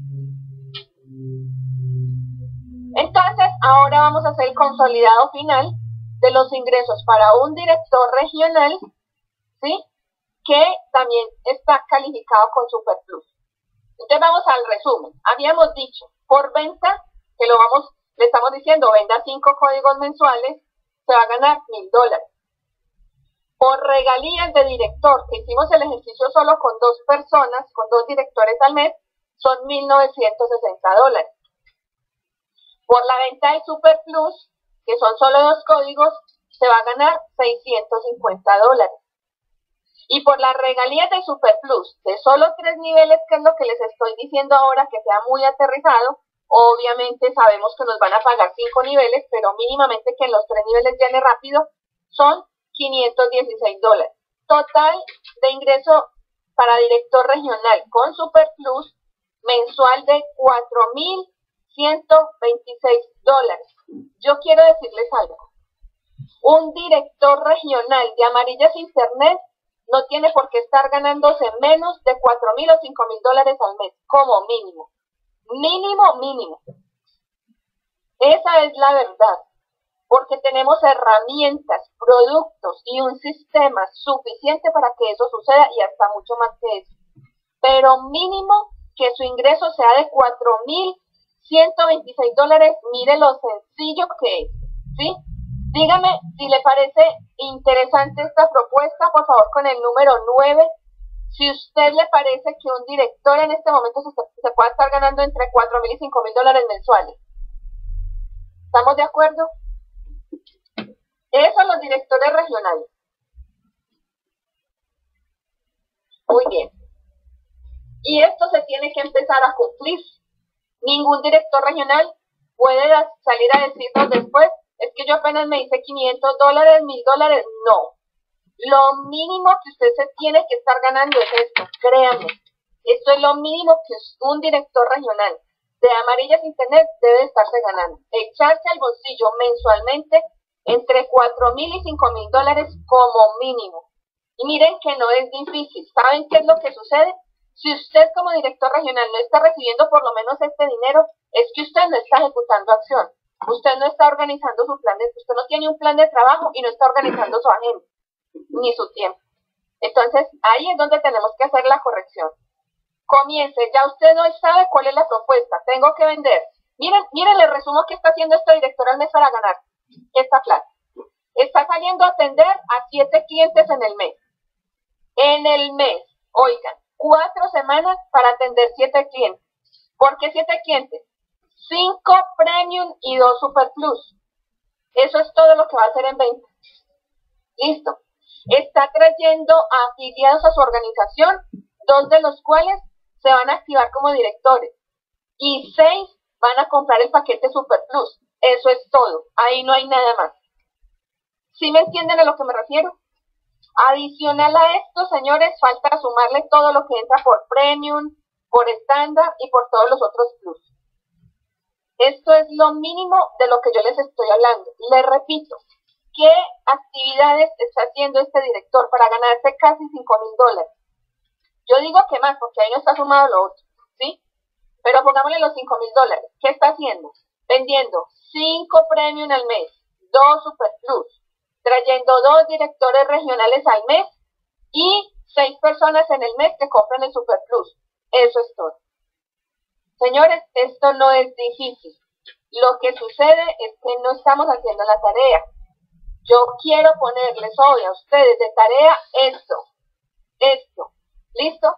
[SPEAKER 1] Entonces, ahora vamos a hacer el consolidado final de los ingresos para un director regional, ¿sí? Que también está calificado con Super Plus. Entonces vamos al resumen. Habíamos dicho, por venta, que lo vamos, le estamos diciendo, venda cinco códigos mensuales, se va a ganar mil dólares. Por regalías de director, que hicimos el ejercicio solo con dos personas, con dos directores al mes, son mil novecientos sesenta dólares. Por la venta del Super Plus, que son solo dos códigos, se va a ganar seiscientos cincuenta dólares. Y por las regalías del Super Plus, de solo tres niveles, que es lo que les estoy diciendo ahora, que sea muy aterrizado, obviamente sabemos que nos van a pagar cinco niveles, pero mínimamente que en los tres niveles llene rápido, son quinientos dieciséis dólares. Total de ingreso para director regional con Super Plus mensual de cuatro mil ciento veintiséis dólares. Yo quiero decirles algo. Un director regional de Amarillas Internet no tiene por qué estar ganándose menos de cuatro mil o cinco mil dólares al mes, como mínimo. Mínimo, mínimo. Esa es la verdad. Porque tenemos herramientas, productos y un sistema suficiente para que eso suceda y hasta mucho más que eso. Pero mínimo que su ingreso sea de cuatro mil ciento veintiséis dólares, mire lo sencillo que es, ¿sí? Dígame si le parece interesante esta propuesta, por favor, con el número nueve. Si usted le parece que un director en este momento se, se pueda estar ganando entre cuatro mil y cinco mil dólares mensuales. ¿Estamos de acuerdo? Esos son los directores regionales. Muy bien. Y esto se tiene que empezar a cumplir. Ningún director regional puede salir a decirnos después, es que yo apenas me hice quinientos dólares, mil dólares. No. Lo mínimo que usted se tiene que estar ganando es esto, créanme. Esto es lo mínimo que un director regional de Amarillas Internet debe estarse ganando. Echarse al bolsillo mensualmente entre cuatro mil y cinco mil dólares como mínimo. Y miren que no es difícil. ¿Saben qué es lo que sucede? Si usted como director regional no está recibiendo por lo menos este dinero, es que usted no está ejecutando acción. Usted no está organizando su plan de, usted no tiene un plan de trabajo y no está organizando su agenda, ni su tiempo. Entonces, ahí es donde tenemos que hacer la corrección. Comience, ya usted no sabe cuál es la propuesta. Tengo que vender Miren, miren, les resumo qué está haciendo este director al mes para ganar esta plata. Está saliendo a atender a siete clientes en el mes. En el mes, oigan, cuatro semanas para atender siete clientes. ¿Por qué siete clientes? Cinco Premium y dos Super Plus. Eso es todo lo que va a hacer en venta. Listo. Está trayendo afiliados a su organización, dos de los cuales se van a activar como directores. Y seis van a comprar el paquete Super Plus. Eso es todo. Ahí no hay nada más. ¿Sí me entienden a lo que me refiero? Adicional a esto, señores, falta sumarle todo lo que entra por Premium, por estándar y por todos los otros Plus. Esto es lo mínimo de lo que yo les estoy hablando. Les repito, ¿qué actividades está haciendo este director para ganarse casi cinco mil dólares? Yo digo que más, porque ahí no está sumado lo otro, ¿sí? Pero pongámosle los cinco mil dólares. ¿Qué está haciendo? Vendiendo cinco Premium al mes, dos Super Plus, trayendo dos directores regionales al mes y seis personas en el mes que compran el Super Plus. Eso es todo. Señores, esto no es difícil. Lo que sucede es que no estamos haciendo la tarea. Yo quiero ponerles hoy a ustedes de tarea esto, esto. ¿Listo?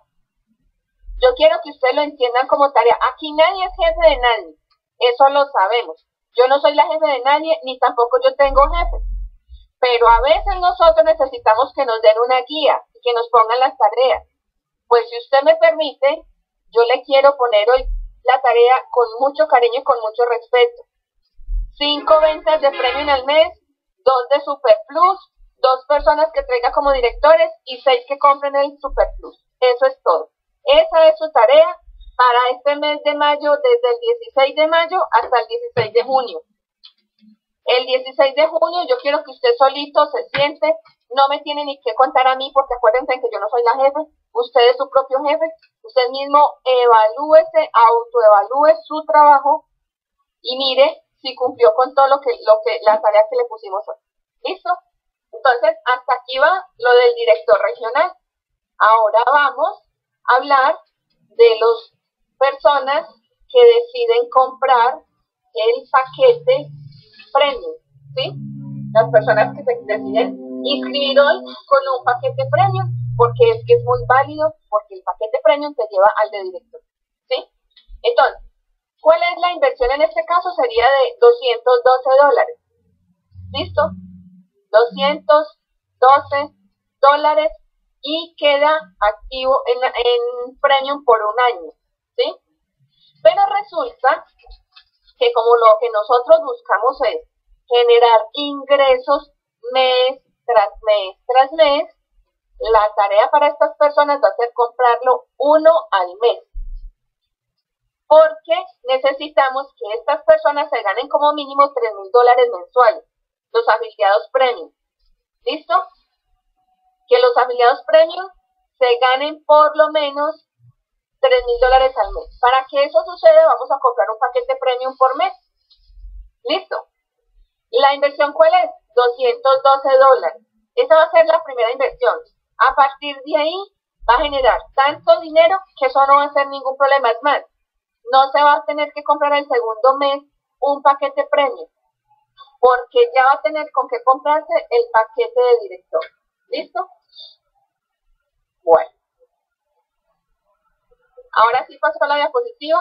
[SPEAKER 1] Yo quiero que ustedes lo entiendan como tarea. Aquí nadie es jefe de nadie. Eso lo sabemos. Yo no soy la jefe de nadie, ni tampoco yo tengo jefe. Pero a veces nosotros necesitamos que nos den una guía y que nos pongan las tareas. Pues si usted me permite, yo le quiero poner hoy la tarea con mucho cariño y con mucho respeto. Cinco ventas de Premium al mes, dos de Super Plus, dos personas que traiga como directores y seis que compren el Super Plus. Eso es todo. Esa es su tarea para este mes de mayo, desde el dieciséis de mayo hasta el dieciséis de junio. El dieciséis de junio yo quiero que usted solito se siente, no me tiene ni que contar a mí porque acuérdense que yo no soy la jefe, usted es su propio jefe, usted mismo evalúese, autoevalúe su trabajo y mire si cumplió con todo lo que, lo que, la tarea que le pusimos hoy. ¿Listo? Entonces, hasta aquí va lo del director regional. Ahora vamos a hablar de las personas que deciden comprar el paquete Premium, ¿sí? Las personas que se deciden inscribir hoy con un paquete Premium, porque es que es muy válido, porque el paquete Premium te lleva al de director, ¿sí? Entonces, ¿cuál es la inversión en este caso? Sería de doscientos doce dólares. ¿Listo? doscientos doce dólares y queda activo en, en Premium por un año, ¿sí? Pero resulta que como lo que nosotros buscamos es generar ingresos mes tras mes tras mes, la tarea para estas personas va a ser comprarlo uno al mes. Porque necesitamos que estas personas se ganen como mínimo tres mil dólares mensuales, los afiliados Premium. ¿Listo? Que los afiliados Premium se ganen por lo menos tres mil dólares al mes. Para que eso suceda, vamos a comprar un paquete Premium por mes. ¿Listo? ¿La inversión cuál es? doscientos doce dólares. Esa va a ser la primera inversión. A partir de ahí va a generar tanto dinero que eso no va a ser ningún problema. Es más, no se va a tener que comprar el segundo mes un paquete Premium, porque ya va a tener con qué comprarse el paquete de director. ¿Listo? Bueno. Ahora sí pasó la diapositiva.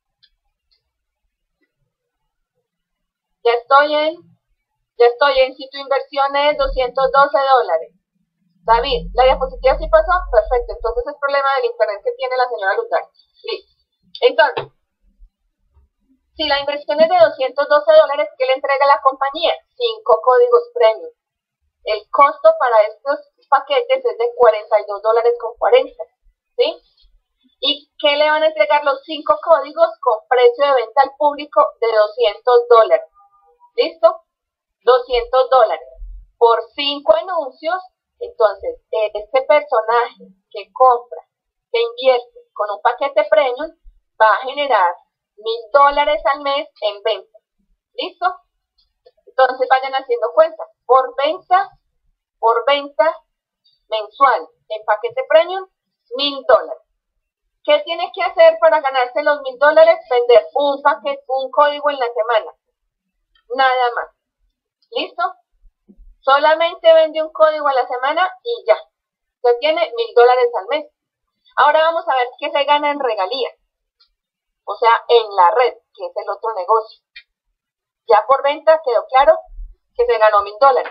[SPEAKER 1] Ya estoy en, ya estoy en sitio inversiones doscientos doce dólares. David, ¿la diapositiva sí pasó? Perfecto, entonces es problema del internet que tiene la señora Luzar. Listo. Entonces, si la inversión es de doscientos doce dólares, ¿qué le entrega la compañía? cinco códigos Premium. El costo para estos paquetes es de cuarenta y dos dólares con cuarenta. ¿Sí? ¿Y qué le van a entregar los cinco códigos con precio de venta al público de doscientos dólares? ¿Listo? doscientos dólares. Por cinco anuncios, entonces, este personaje que compra, que invierte con un paquete Premium, va a generar mil dólares al mes en venta. ¿Listo? Entonces vayan haciendo cuentas. Por venta, por venta mensual en paquete Premium, mil dólares. ¿Qué tiene que hacer para ganarse los mil dólares? Vender un paquete, un código en la semana. Nada más. ¿Listo? Solamente vende un código a la semana y ya. Ya tiene mil dólares al mes. Ahora vamos a ver qué se gana en regalías. O sea, en la red, que es el otro negocio. Ya por venta quedó claro que se ganó mil dólares.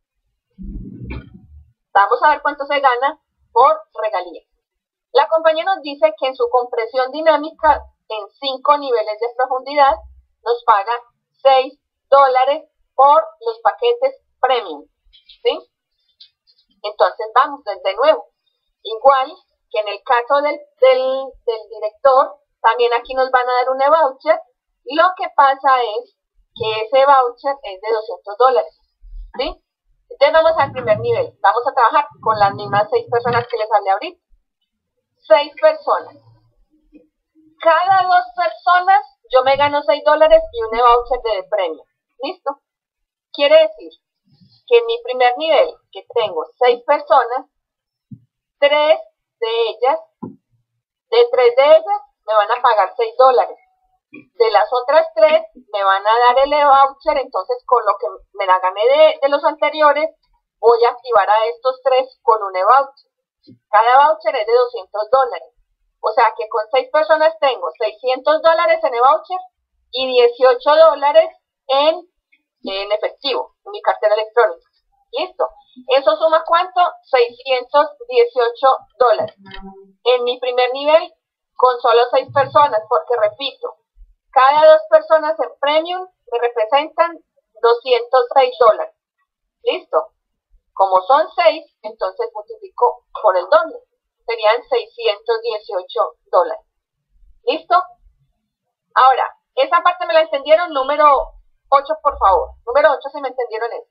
[SPEAKER 1] Vamos a ver cuánto se gana por regalías. La compañía nos dice que en su compresión dinámica en cinco niveles de profundidad nos paga seis dólares por los paquetes premium. ¿Sí? Entonces vamos de nuevo. Igual que en el caso del, del, del director, también aquí nos van a dar un voucher. Lo que pasa es que ese voucher es de doscientos dólares. ¿Sí? Entonces vamos al primer nivel. Vamos a trabajar con las mismas seis personas que les hablé ahorita. Seis personas. Cada dos personas yo me gano seis dólares y un voucher de premio. ¿Listo? Quiere decir que en mi primer nivel, que tengo seis personas, tres de ellas, de tres de ellas me van a pagar seis dólares. De las otras tres me van a dar el voucher, entonces con lo que me la gané de, de los anteriores, voy a activar a estos tres con un voucher. Cada voucher es de doscientos dólares. O sea que con seis personas tengo seiscientos dólares en voucher y dieciocho dólares en, en efectivo, en mi cartera electrónica. ¿Listo? ¿Eso suma cuánto? seiscientos dieciocho dólares. En mi primer nivel, con solo seis personas, porque repito, cada dos personas en premium me representan doscientos seis dólares. ¿Listo? Como son seis, entonces multiplico por el doble. Serían seiscientos dieciocho dólares. ¿Listo? Ahora, esa parte me la entendieron. Número ocho, por favor. Número ocho, si me entendieron eso.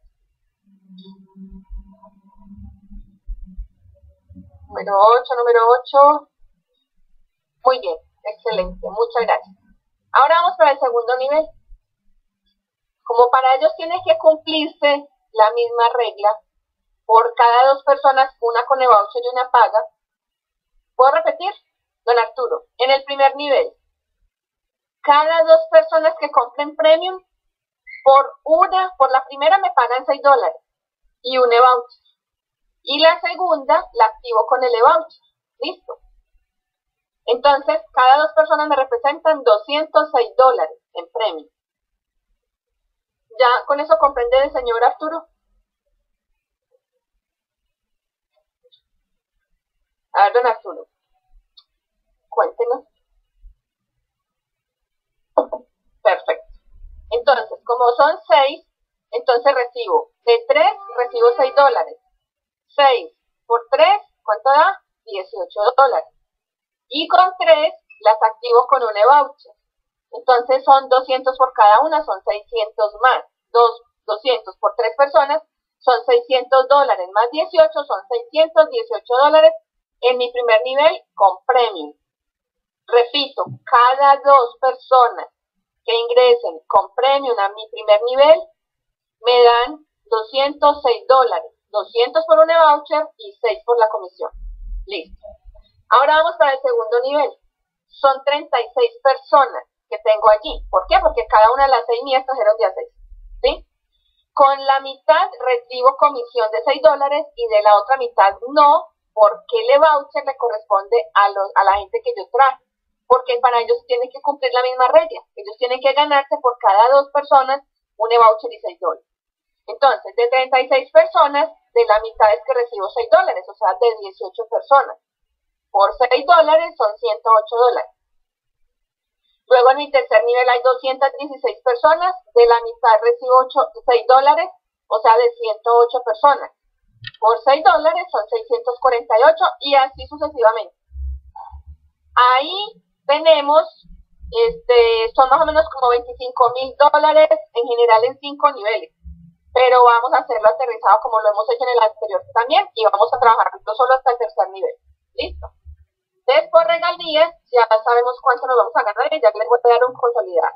[SPEAKER 1] Número ocho, número ocho. Muy bien, excelente. Muchas gracias. Ahora vamos para el segundo nivel. Como para ellos tiene que cumplirse la misma regla, por cada dos personas, una con el voucher y una paga. ¿Puedo repetir? Don Arturo, en el primer nivel, cada dos personas que compren premium, por una, por la primera me pagan seis dólares y un voucher. Y la segunda la activo con el voucher. ¿Listo? Entonces, cada dos personas me representan doscientos seis dólares en premium. ¿Ya con eso comprende el señor Arturo? A ver, don Arturo, cuéntenos. Perfecto. Entonces, como son seis, entonces recibo de tres, recibo seis dólares. seis por tres, ¿cuánto da? dieciocho dólares. Y con tres las activo con un voucher. Entonces son doscientos por cada una, son seiscientos más. Dos, doscientos por tres personas son seiscientos dólares más dieciocho, son seiscientos dieciocho dólares en mi primer nivel con premium. Repito, cada dos personas que ingresen con premium a mi primer nivel me dan doscientos seis dólares. doscientos por un voucher y seis por la comisión. Listo. Ahora vamos para el segundo nivel. Son treinta y seis personas que tengo allí. ¿Por qué? Porque cada una de las seis mías trajeron de a seis. ¿Sí? Con la mitad recibo comisión de seis dólares y de la otra mitad no, porque el voucher le corresponde a, los, a la gente que yo traje. Porque para ellos tienen que cumplir la misma regla. Ellos tienen que ganarse por cada dos personas un voucher y seis dólares. Entonces, de treinta y seis personas, de la mitad es que recibo seis dólares, o sea, de dieciocho personas. Por seis dólares son ciento ocho dólares. Luego en mi tercer nivel hay doscientas dieciséis personas, de la mitad recibo seis dólares, o sea, de ciento ocho personas. Por seis dólares son seiscientos cuarenta y ocho y así sucesivamente. Ahí tenemos, este, son más o menos como veinticinco mil dólares en general en cinco niveles. Pero vamos a hacerlo aterrizado como lo hemos hecho en el anterior también y vamos a trabajar solo hasta el tercer nivel. ¿Listo? Entonces, por regalías, ya sabemos cuánto nos vamos a ganar y ya les voy a dar un consolidado.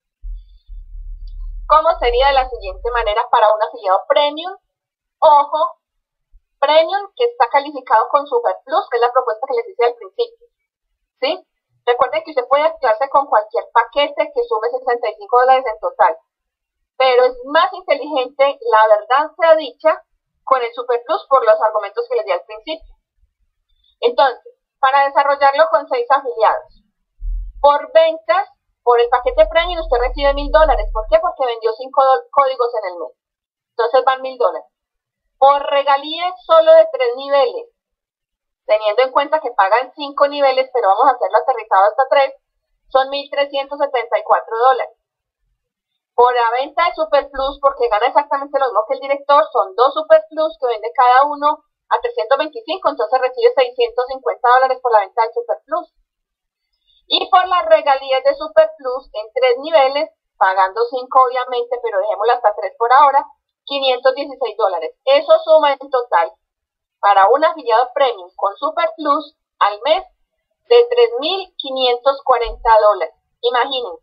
[SPEAKER 1] ¿Cómo sería de la siguiente manera para un afiliado premium? Ojo, premium que está calificado con Super Plus, que es la propuesta que les hice al principio. ¿sí? Recuerden que usted puede activarse con cualquier paquete que sume sesenta y cinco dólares en total, pero es más inteligente, la verdad sea dicha, con el Super Plus por los argumentos que les di al principio. Entonces, para desarrollarlo con seis afiliados, por ventas, por el paquete premium usted recibe mil dólares. ¿Por qué? Porque vendió cinco códigos en el mes. Entonces van mil dólares. Por regalías solo de tres niveles, teniendo en cuenta que pagan cinco niveles, pero vamos a hacerlo aterrizado hasta tres, son mil trescientos setenta y cuatro dólares. Por la venta de Super Plus, porque gana exactamente lo mismo que el director, son dos Super Plus que vende cada uno a trescientos veinticinco, entonces recibe seiscientos cincuenta dólares por la venta del Super Plus. Y por las regalías de Super Plus en tres niveles, pagando cinco obviamente, pero dejémoslo hasta tres por ahora, quinientos dieciséis dólares. Eso suma en total para un afiliado premium con Super Plus al mes de tres mil quinientos cuarenta dólares. Imaginen,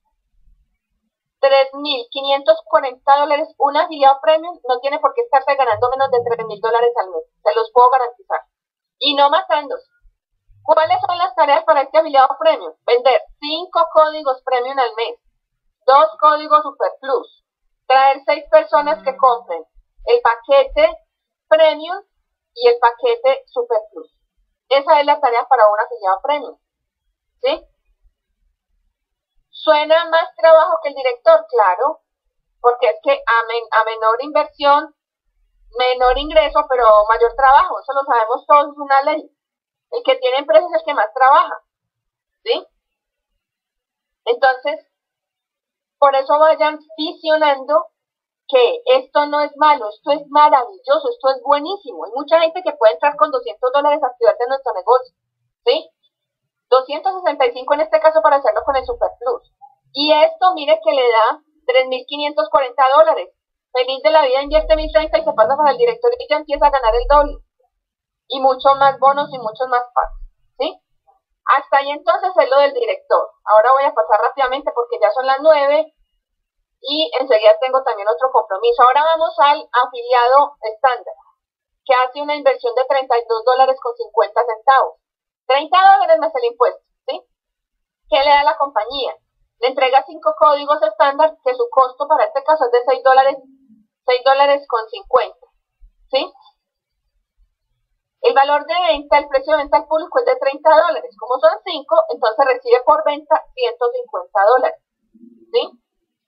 [SPEAKER 1] tres mil quinientos cuarenta dólares, un afiliado premium no tiene por qué estarse ganando menos de tres mil dólares al mes, se los puedo garantizar. Y no matándose. ¿Cuáles son las tareas para este afiliado premium? Vender cinco códigos premium al mes, dos códigos Super Plus, traer seis personas que compren el paquete premium y el paquete Super Plus. Esa es la tarea para un afiliado premium, ¿sí? ¿Suena más trabajo que el director? Claro, porque es que a, men a menor inversión, menor ingreso, pero mayor trabajo. Eso lo sabemos todos, es una ley. El que tiene empresas es el que más trabaja, ¿sí? Entonces, por eso vayan visionando que esto no es malo, esto es maravilloso, esto es buenísimo. Hay mucha gente que puede entrar con doscientos dólares a activarse en nuestro negocio, ¿sí? doscientos sesenta y cinco en este caso para hacerlo con el Super Plus. Y esto, mire que le da tres mil quinientos cuarenta dólares. Feliz de la vida, invierte mil treinta y se pasa para el director y ya empieza a ganar el doble. Y muchos más bonos y muchos más pagos, ¿sí? Hasta ahí entonces es lo del director. Ahora voy a pasar rápidamente porque ya son las nueve y enseguida tengo también otro compromiso. Ahora vamos al afiliado estándar, que hace una inversión de treinta y dos dólares con cincuenta centavos. treinta dólares más el impuesto, ¿sí? ¿Qué le da la compañía? Le entrega cinco códigos estándar que su costo para este caso es de seis dólares, seis dólares con cincuenta, ¿sí? El valor de venta, el precio de venta al público es de treinta dólares. Como son cinco, entonces recibe por venta ciento cincuenta dólares, ¿sí?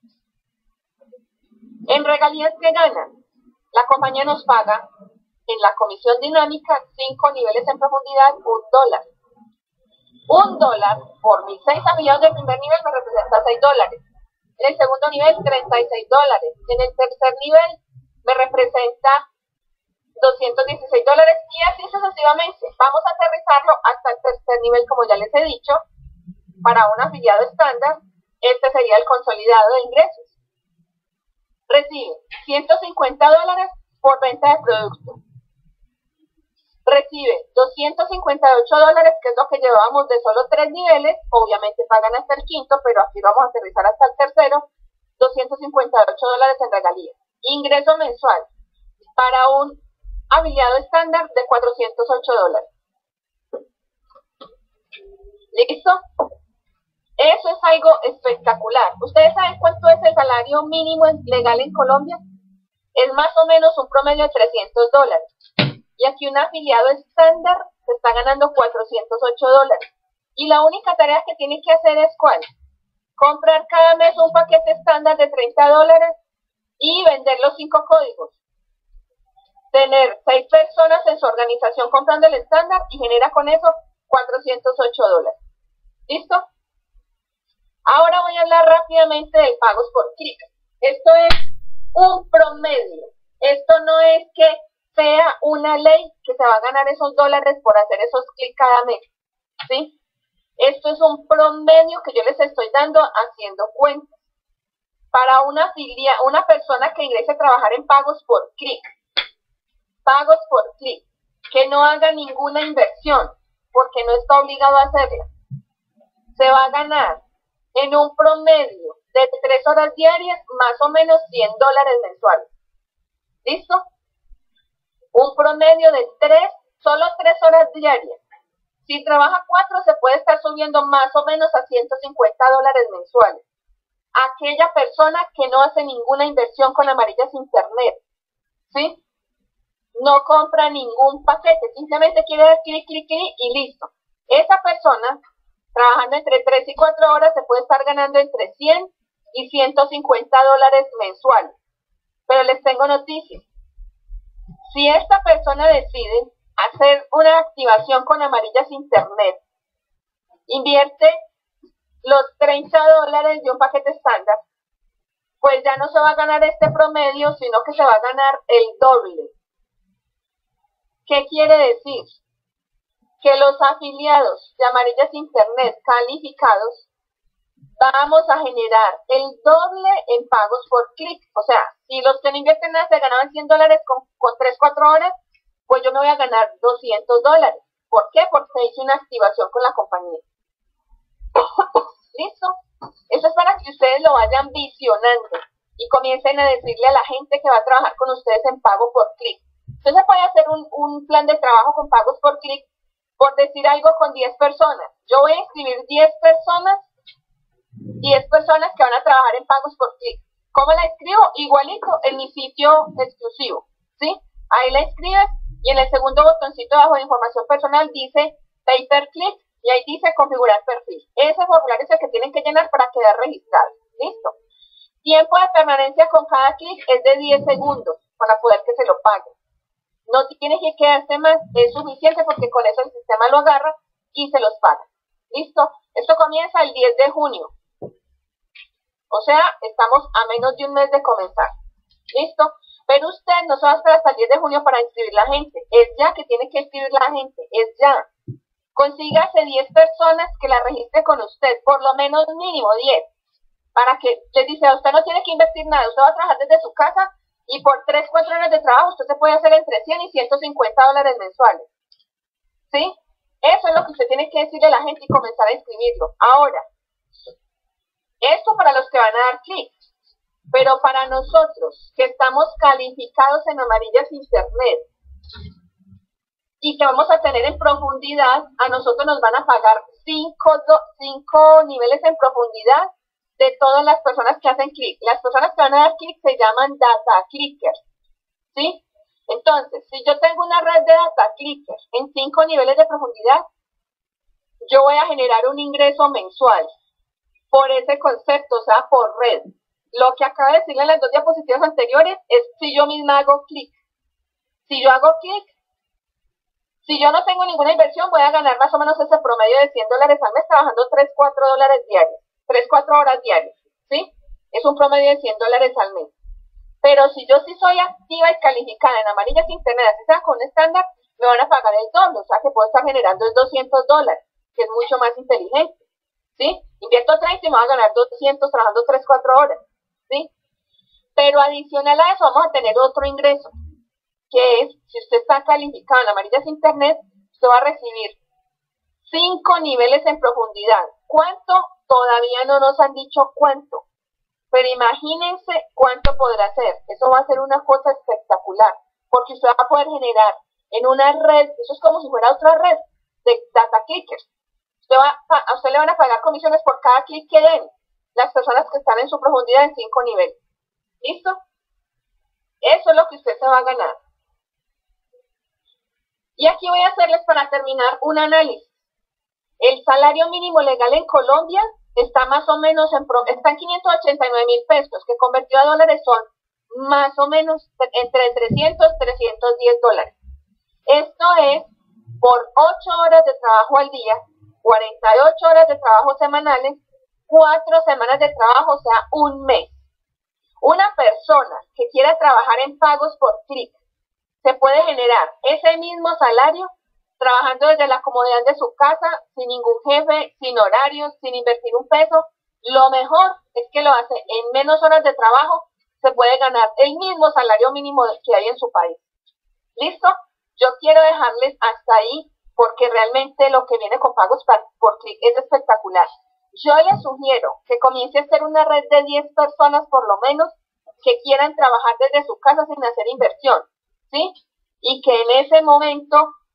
[SPEAKER 1] En regalías que ganan, la compañía nos paga en la comisión dinámica cinco niveles en profundidad, un dólar. Un dólar por mis seis afiliados del primer nivel me representa seis dólares. En el segundo nivel, treinta y seis dólares. En el tercer nivel me representa doscientos dieciséis dólares y así sucesivamente. Vamos a aterrizarlo hasta el tercer nivel, como ya les he dicho. Para un afiliado estándar, este sería el consolidado de ingresos. Recibe ciento cincuenta dólares por venta de producto. Recibe doscientos cincuenta y ocho dólares, que es lo que llevábamos de solo tres niveles. Obviamente pagan hasta el quinto, pero aquí vamos a aterrizar hasta el tercero. doscientos cincuenta y ocho dólares en regalías. Ingreso mensual para un afiliado estándar de cuatrocientos ocho dólares. ¿Listo? Eso es algo espectacular. ¿Ustedes saben cuánto es el salario mínimo legal en Colombia? Es más o menos un promedio de trescientos dólares. Y aquí un afiliado estándar se está ganando cuatrocientos ocho dólares. Y la única tarea que tiene que hacer es ¿cuál? Comprar cada mes un paquete estándar de treinta dólares y vender los cinco códigos. Tener seis personas en su organización comprando el estándar y genera con eso cuatrocientos ocho dólares. ¿Listo? Ahora voy a hablar rápidamente de pagos por clic. Esto es un promedio. Esto no es que sea una ley que se va a ganar esos dólares por hacer esos clics cada mes, ¿sí? Esto es un promedio que yo les estoy dando haciendo cuentas. Para una filia, una persona que ingrese a trabajar en pagos por clic, pagos por clic, que no haga ninguna inversión, porque no está obligado a hacerla, se va a ganar en un promedio de tres horas diarias, más o menos cien dólares mensuales. ¿Listo? Un promedio de tres, solo tres horas diarias, Si trabaja cuatro, se puede estar subiendo más o menos a ciento cincuenta dólares mensuales. Aquella persona que no hace ninguna inversión con Amarillas Internet, ¿sí? No compra ningún paquete, simplemente quiere dar clic, clic, clic y listo. Esa persona, trabajando entre tres y cuatro horas, se puede estar ganando entre cien y ciento cincuenta dólares mensuales. Pero les tengo noticias. Si esta persona decide hacer una activación con Amarillas Internet, invierte los treinta dólares de un paquete estándar, pues ya no se va a ganar este promedio, sino que se va a ganar el doble. ¿Qué quiere decir? Que los afiliados de Amarillas Internet calificados vamos a generar el doble en pagos por clic. O sea, si los que no invierten nada se ganaban cien dólares con, con tres, cuatro horas, pues yo me voy a ganar doscientos dólares. ¿Por qué? Porque hice una activación con la compañía. ¿Listo? Eso es para que ustedes lo vayan visionando y comiencen a decirle a la gente que va a trabajar con ustedes en pago por clic. Entonces puede hacer un, un plan de trabajo con pagos por clic, por decir algo, con diez personas. Yo voy a inscribir diez personas, diez personas que van a trabajar en pagos por clic. ¿Cómo la escribo? Igualito en mi sitio exclusivo, ¿sí? Ahí la escribes y en el segundo botoncito abajo de información personal dice Pay per Click y ahí dice configurar perfil. Ese formulario es el que tienen que llenar para quedar registrados. ¿Listo? Tiempo de permanencia con cada clic es de diez segundos para poder que se lo paguen. No tiene que quedarse más, es suficiente porque con eso el sistema lo agarra y se los paga. ¿Listo? Esto comienza el diez de junio. O sea, estamos a menos de un mes de comenzar. ¿Listo? Pero usted no se va a esperar hasta el diez de junio para inscribir la gente. Es ya que tiene que inscribir la gente. Es ya. Consígase diez personas que la registre con usted. Por lo menos mínimo diez. Para que les dice, usted no tiene que invertir nada. Usted va a trabajar desde su casa y por tres, cuatro horas de trabajo usted se puede hacer entre cien y ciento cincuenta dólares mensuales. ¿Sí? Eso es lo que usted tiene que decirle a la gente y comenzar a inscribirlo. Ahora, esto para los que van a dar clic. Pero para nosotros, que estamos calificados en Amarillas Internet y que vamos a tener en profundidad, a nosotros nos van a pagar cinco, cinco niveles en profundidad de todas las personas que hacen clic. Las personas que van a dar clic se llaman data clickers, ¿sí? Entonces, si yo tengo una red de data clickers en cinco niveles de profundidad, yo voy a generar un ingreso mensual por ese concepto, o sea, por red. Lo que acabo de decirle en las dos diapositivas anteriores es si yo misma hago clic. Si yo hago clic, si yo no tengo ninguna inversión, voy a ganar más o menos ese promedio de cien dólares al mes trabajando tres, cuatro dólares diarios. tres, cuatro horas diarias, ¿sí? Es un promedio de cien dólares al mes. Pero si yo sí soy activa y calificada en Amarillas Internet, así sea con un estándar, me van a pagar el doble. O sea que puedo estar generando doscientos dólares, que es mucho más inteligente, ¿sí? Invierto treinta y me voy a ganar doscientos trabajando tres, cuatro horas. ¿Sí? Pero adicional a eso vamos a tener otro ingreso, que es, si usted está calificado en Amarillas Internet, usted va a recibir cinco niveles en profundidad. ¿Cuánto? Todavía no nos han dicho cuánto, pero imagínense cuánto podrá ser. Eso va a ser una cosa espectacular, porque usted va a poder generar en una red, eso es como si fuera otra red de data clickers. Usted va, a usted le van a pagar comisiones por cada clic que den las personas que están en su profundidad en cinco niveles. ¿Listo? Eso es lo que usted se va a ganar. Y aquí voy a hacerles para terminar un análisis. El salario mínimo legal en Colombia está más o menos en, está en quinientos ochenta y nueve mil pesos, que convertido a dólares son más o menos entre trescientos y trescientos diez dólares. Esto es por ocho horas de trabajo al día, cuarenta y ocho horas de trabajo semanales, cuatro semanas de trabajo, o sea, un mes. Una persona que quiera trabajar en pagos por clic se puede generar ese mismo salario trabajando desde la comodidad de su casa, sin ningún jefe, sin horarios, sin invertir un peso. Lo mejor es que lo hace en menos horas de trabajo, se puede ganar el mismo salario mínimo que hay en su país. ¿Listo? Yo quiero dejarles hasta ahí porque realmente lo que viene con pagos por clic es espectacular. Yo les sugiero que comience a hacer una red de diez personas por lo menos que quieran trabajar desde su casa sin hacer inversión, ¿sí? Y que en ese momento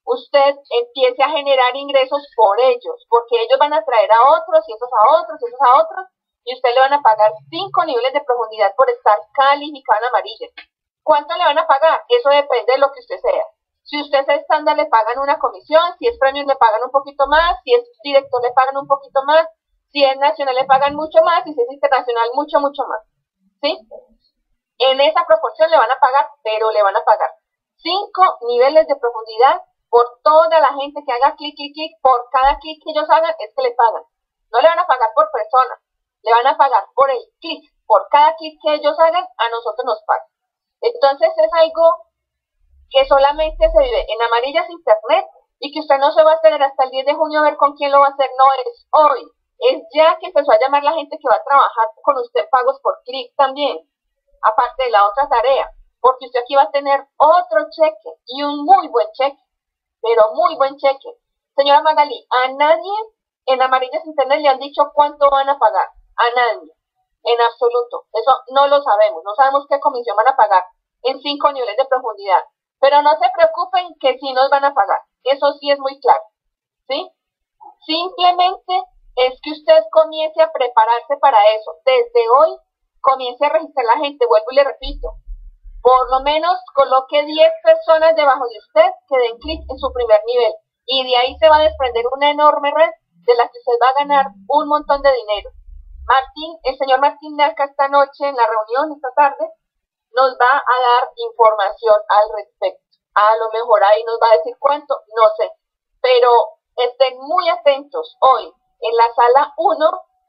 [SPEAKER 1] usted empiece a generar ingresos por ellos, porque ellos van a traer a otros, y esos a otros, y esos a otros, y usted le van a pagar cinco niveles de profundidad por estar calificado en amarilla. ¿Cuánto le van a pagar? Eso depende de lo que usted sea. Si usted es estándar, le pagan una comisión, si es premium le pagan un poquito más, si es director le pagan un poquito más, si es nacional le pagan mucho más, y si es internacional mucho, mucho más. ¿Sí? En esa proporción le van a pagar, pero le van a pagar cinco niveles de profundidad por toda la gente que haga clic, clic, clic, por cada clic que ellos hagan es que le pagan. No le van a pagar por persona, le van a pagar por el clic, por cada clic que ellos hagan, a nosotros nos pagan. Entonces es algo que solamente se vive en Amarillas Internet y que usted no se va a tener hasta el diez de junio a ver con quién lo va a hacer, no es hoy, es ya que empezó a llamar la gente que va a trabajar con usted pagos por clic también, aparte de la otra tarea, porque usted aquí va a tener otro cheque y un muy buen cheque, pero muy buen cheque. Señora Magali, a nadie en Amarillas Internet le han dicho cuánto van a pagar, a nadie, en absoluto, eso no lo sabemos, no sabemos qué comisión van a pagar en cinco niveles de profundidad. Pero no se preocupen que sí nos van a pagar. Eso sí es muy claro. ¿Sí? Simplemente es que usted comience a prepararse para eso. Desde hoy comience a registrar a la gente. Vuelvo y le repito. Por lo menos coloque diez personas debajo de usted que den clic en su primer nivel. Y de ahí se va a desprender una enorme red de la que usted va a ganar un montón de dinero. Martín, el señor Martín Nasca esta noche en la reunión, esta tarde, nos va a dar información al respecto. A lo mejor ahí nos va a decir cuánto, no sé. Pero estén muy atentos hoy en la sala uno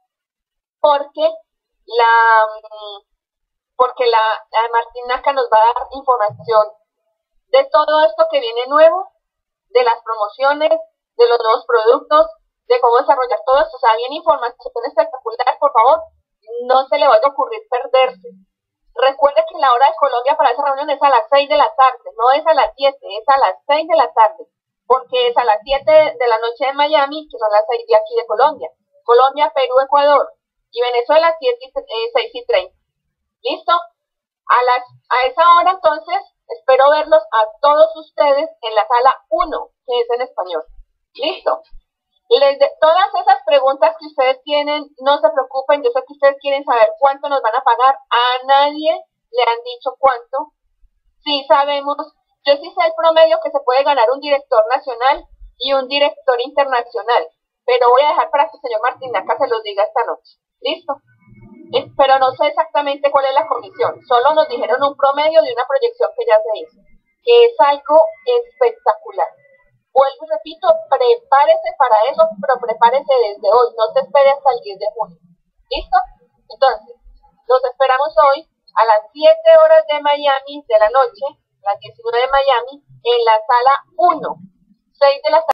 [SPEAKER 1] porque la porque la, la Martín Nasca nos va a dar información de todo esto que viene nuevo, de las promociones, de los nuevos productos, de cómo desarrollar todo esto. O sea, viene información espectacular, por favor, no se le vaya a ocurrir perderse. Recuerde que la hora de Colombia para esa reunión es a las seis de la tarde, no es a las siete, es a las seis de la tarde, porque es a las siete de la noche de Miami, que son las seis de aquí de Colombia. Colombia, Perú, Ecuador y Venezuela, siete, eh, seis y treinta. ¿Listo? A, las, a esa hora, entonces, espero verlos a todos ustedes en la sala uno, que es en español. ¿Listo? Les de, todas esas preguntas que ustedes tienen, no se preocupen, yo sé que ustedes quieren saber cuánto nos van a pagar, a nadie le han dicho cuánto, sí sabemos, yo sí sé el promedio que se puede ganar un director nacional y un director internacional, pero voy a dejar para que el señor Martín Nasca se los diga esta noche, ¿listo? Eh, pero no sé exactamente cuál es la comisión, solo nos dijeron un promedio de una proyección que ya se hizo, que es algo espectacular. Vuelvo y repito, prepárese para eso, pero prepárese desde hoy, no se espere hasta el diez de junio. ¿Listo? Entonces, los esperamos hoy a las siete horas de Miami de la noche, a las diecinueve de Miami, en la sala uno, seis de la tarde.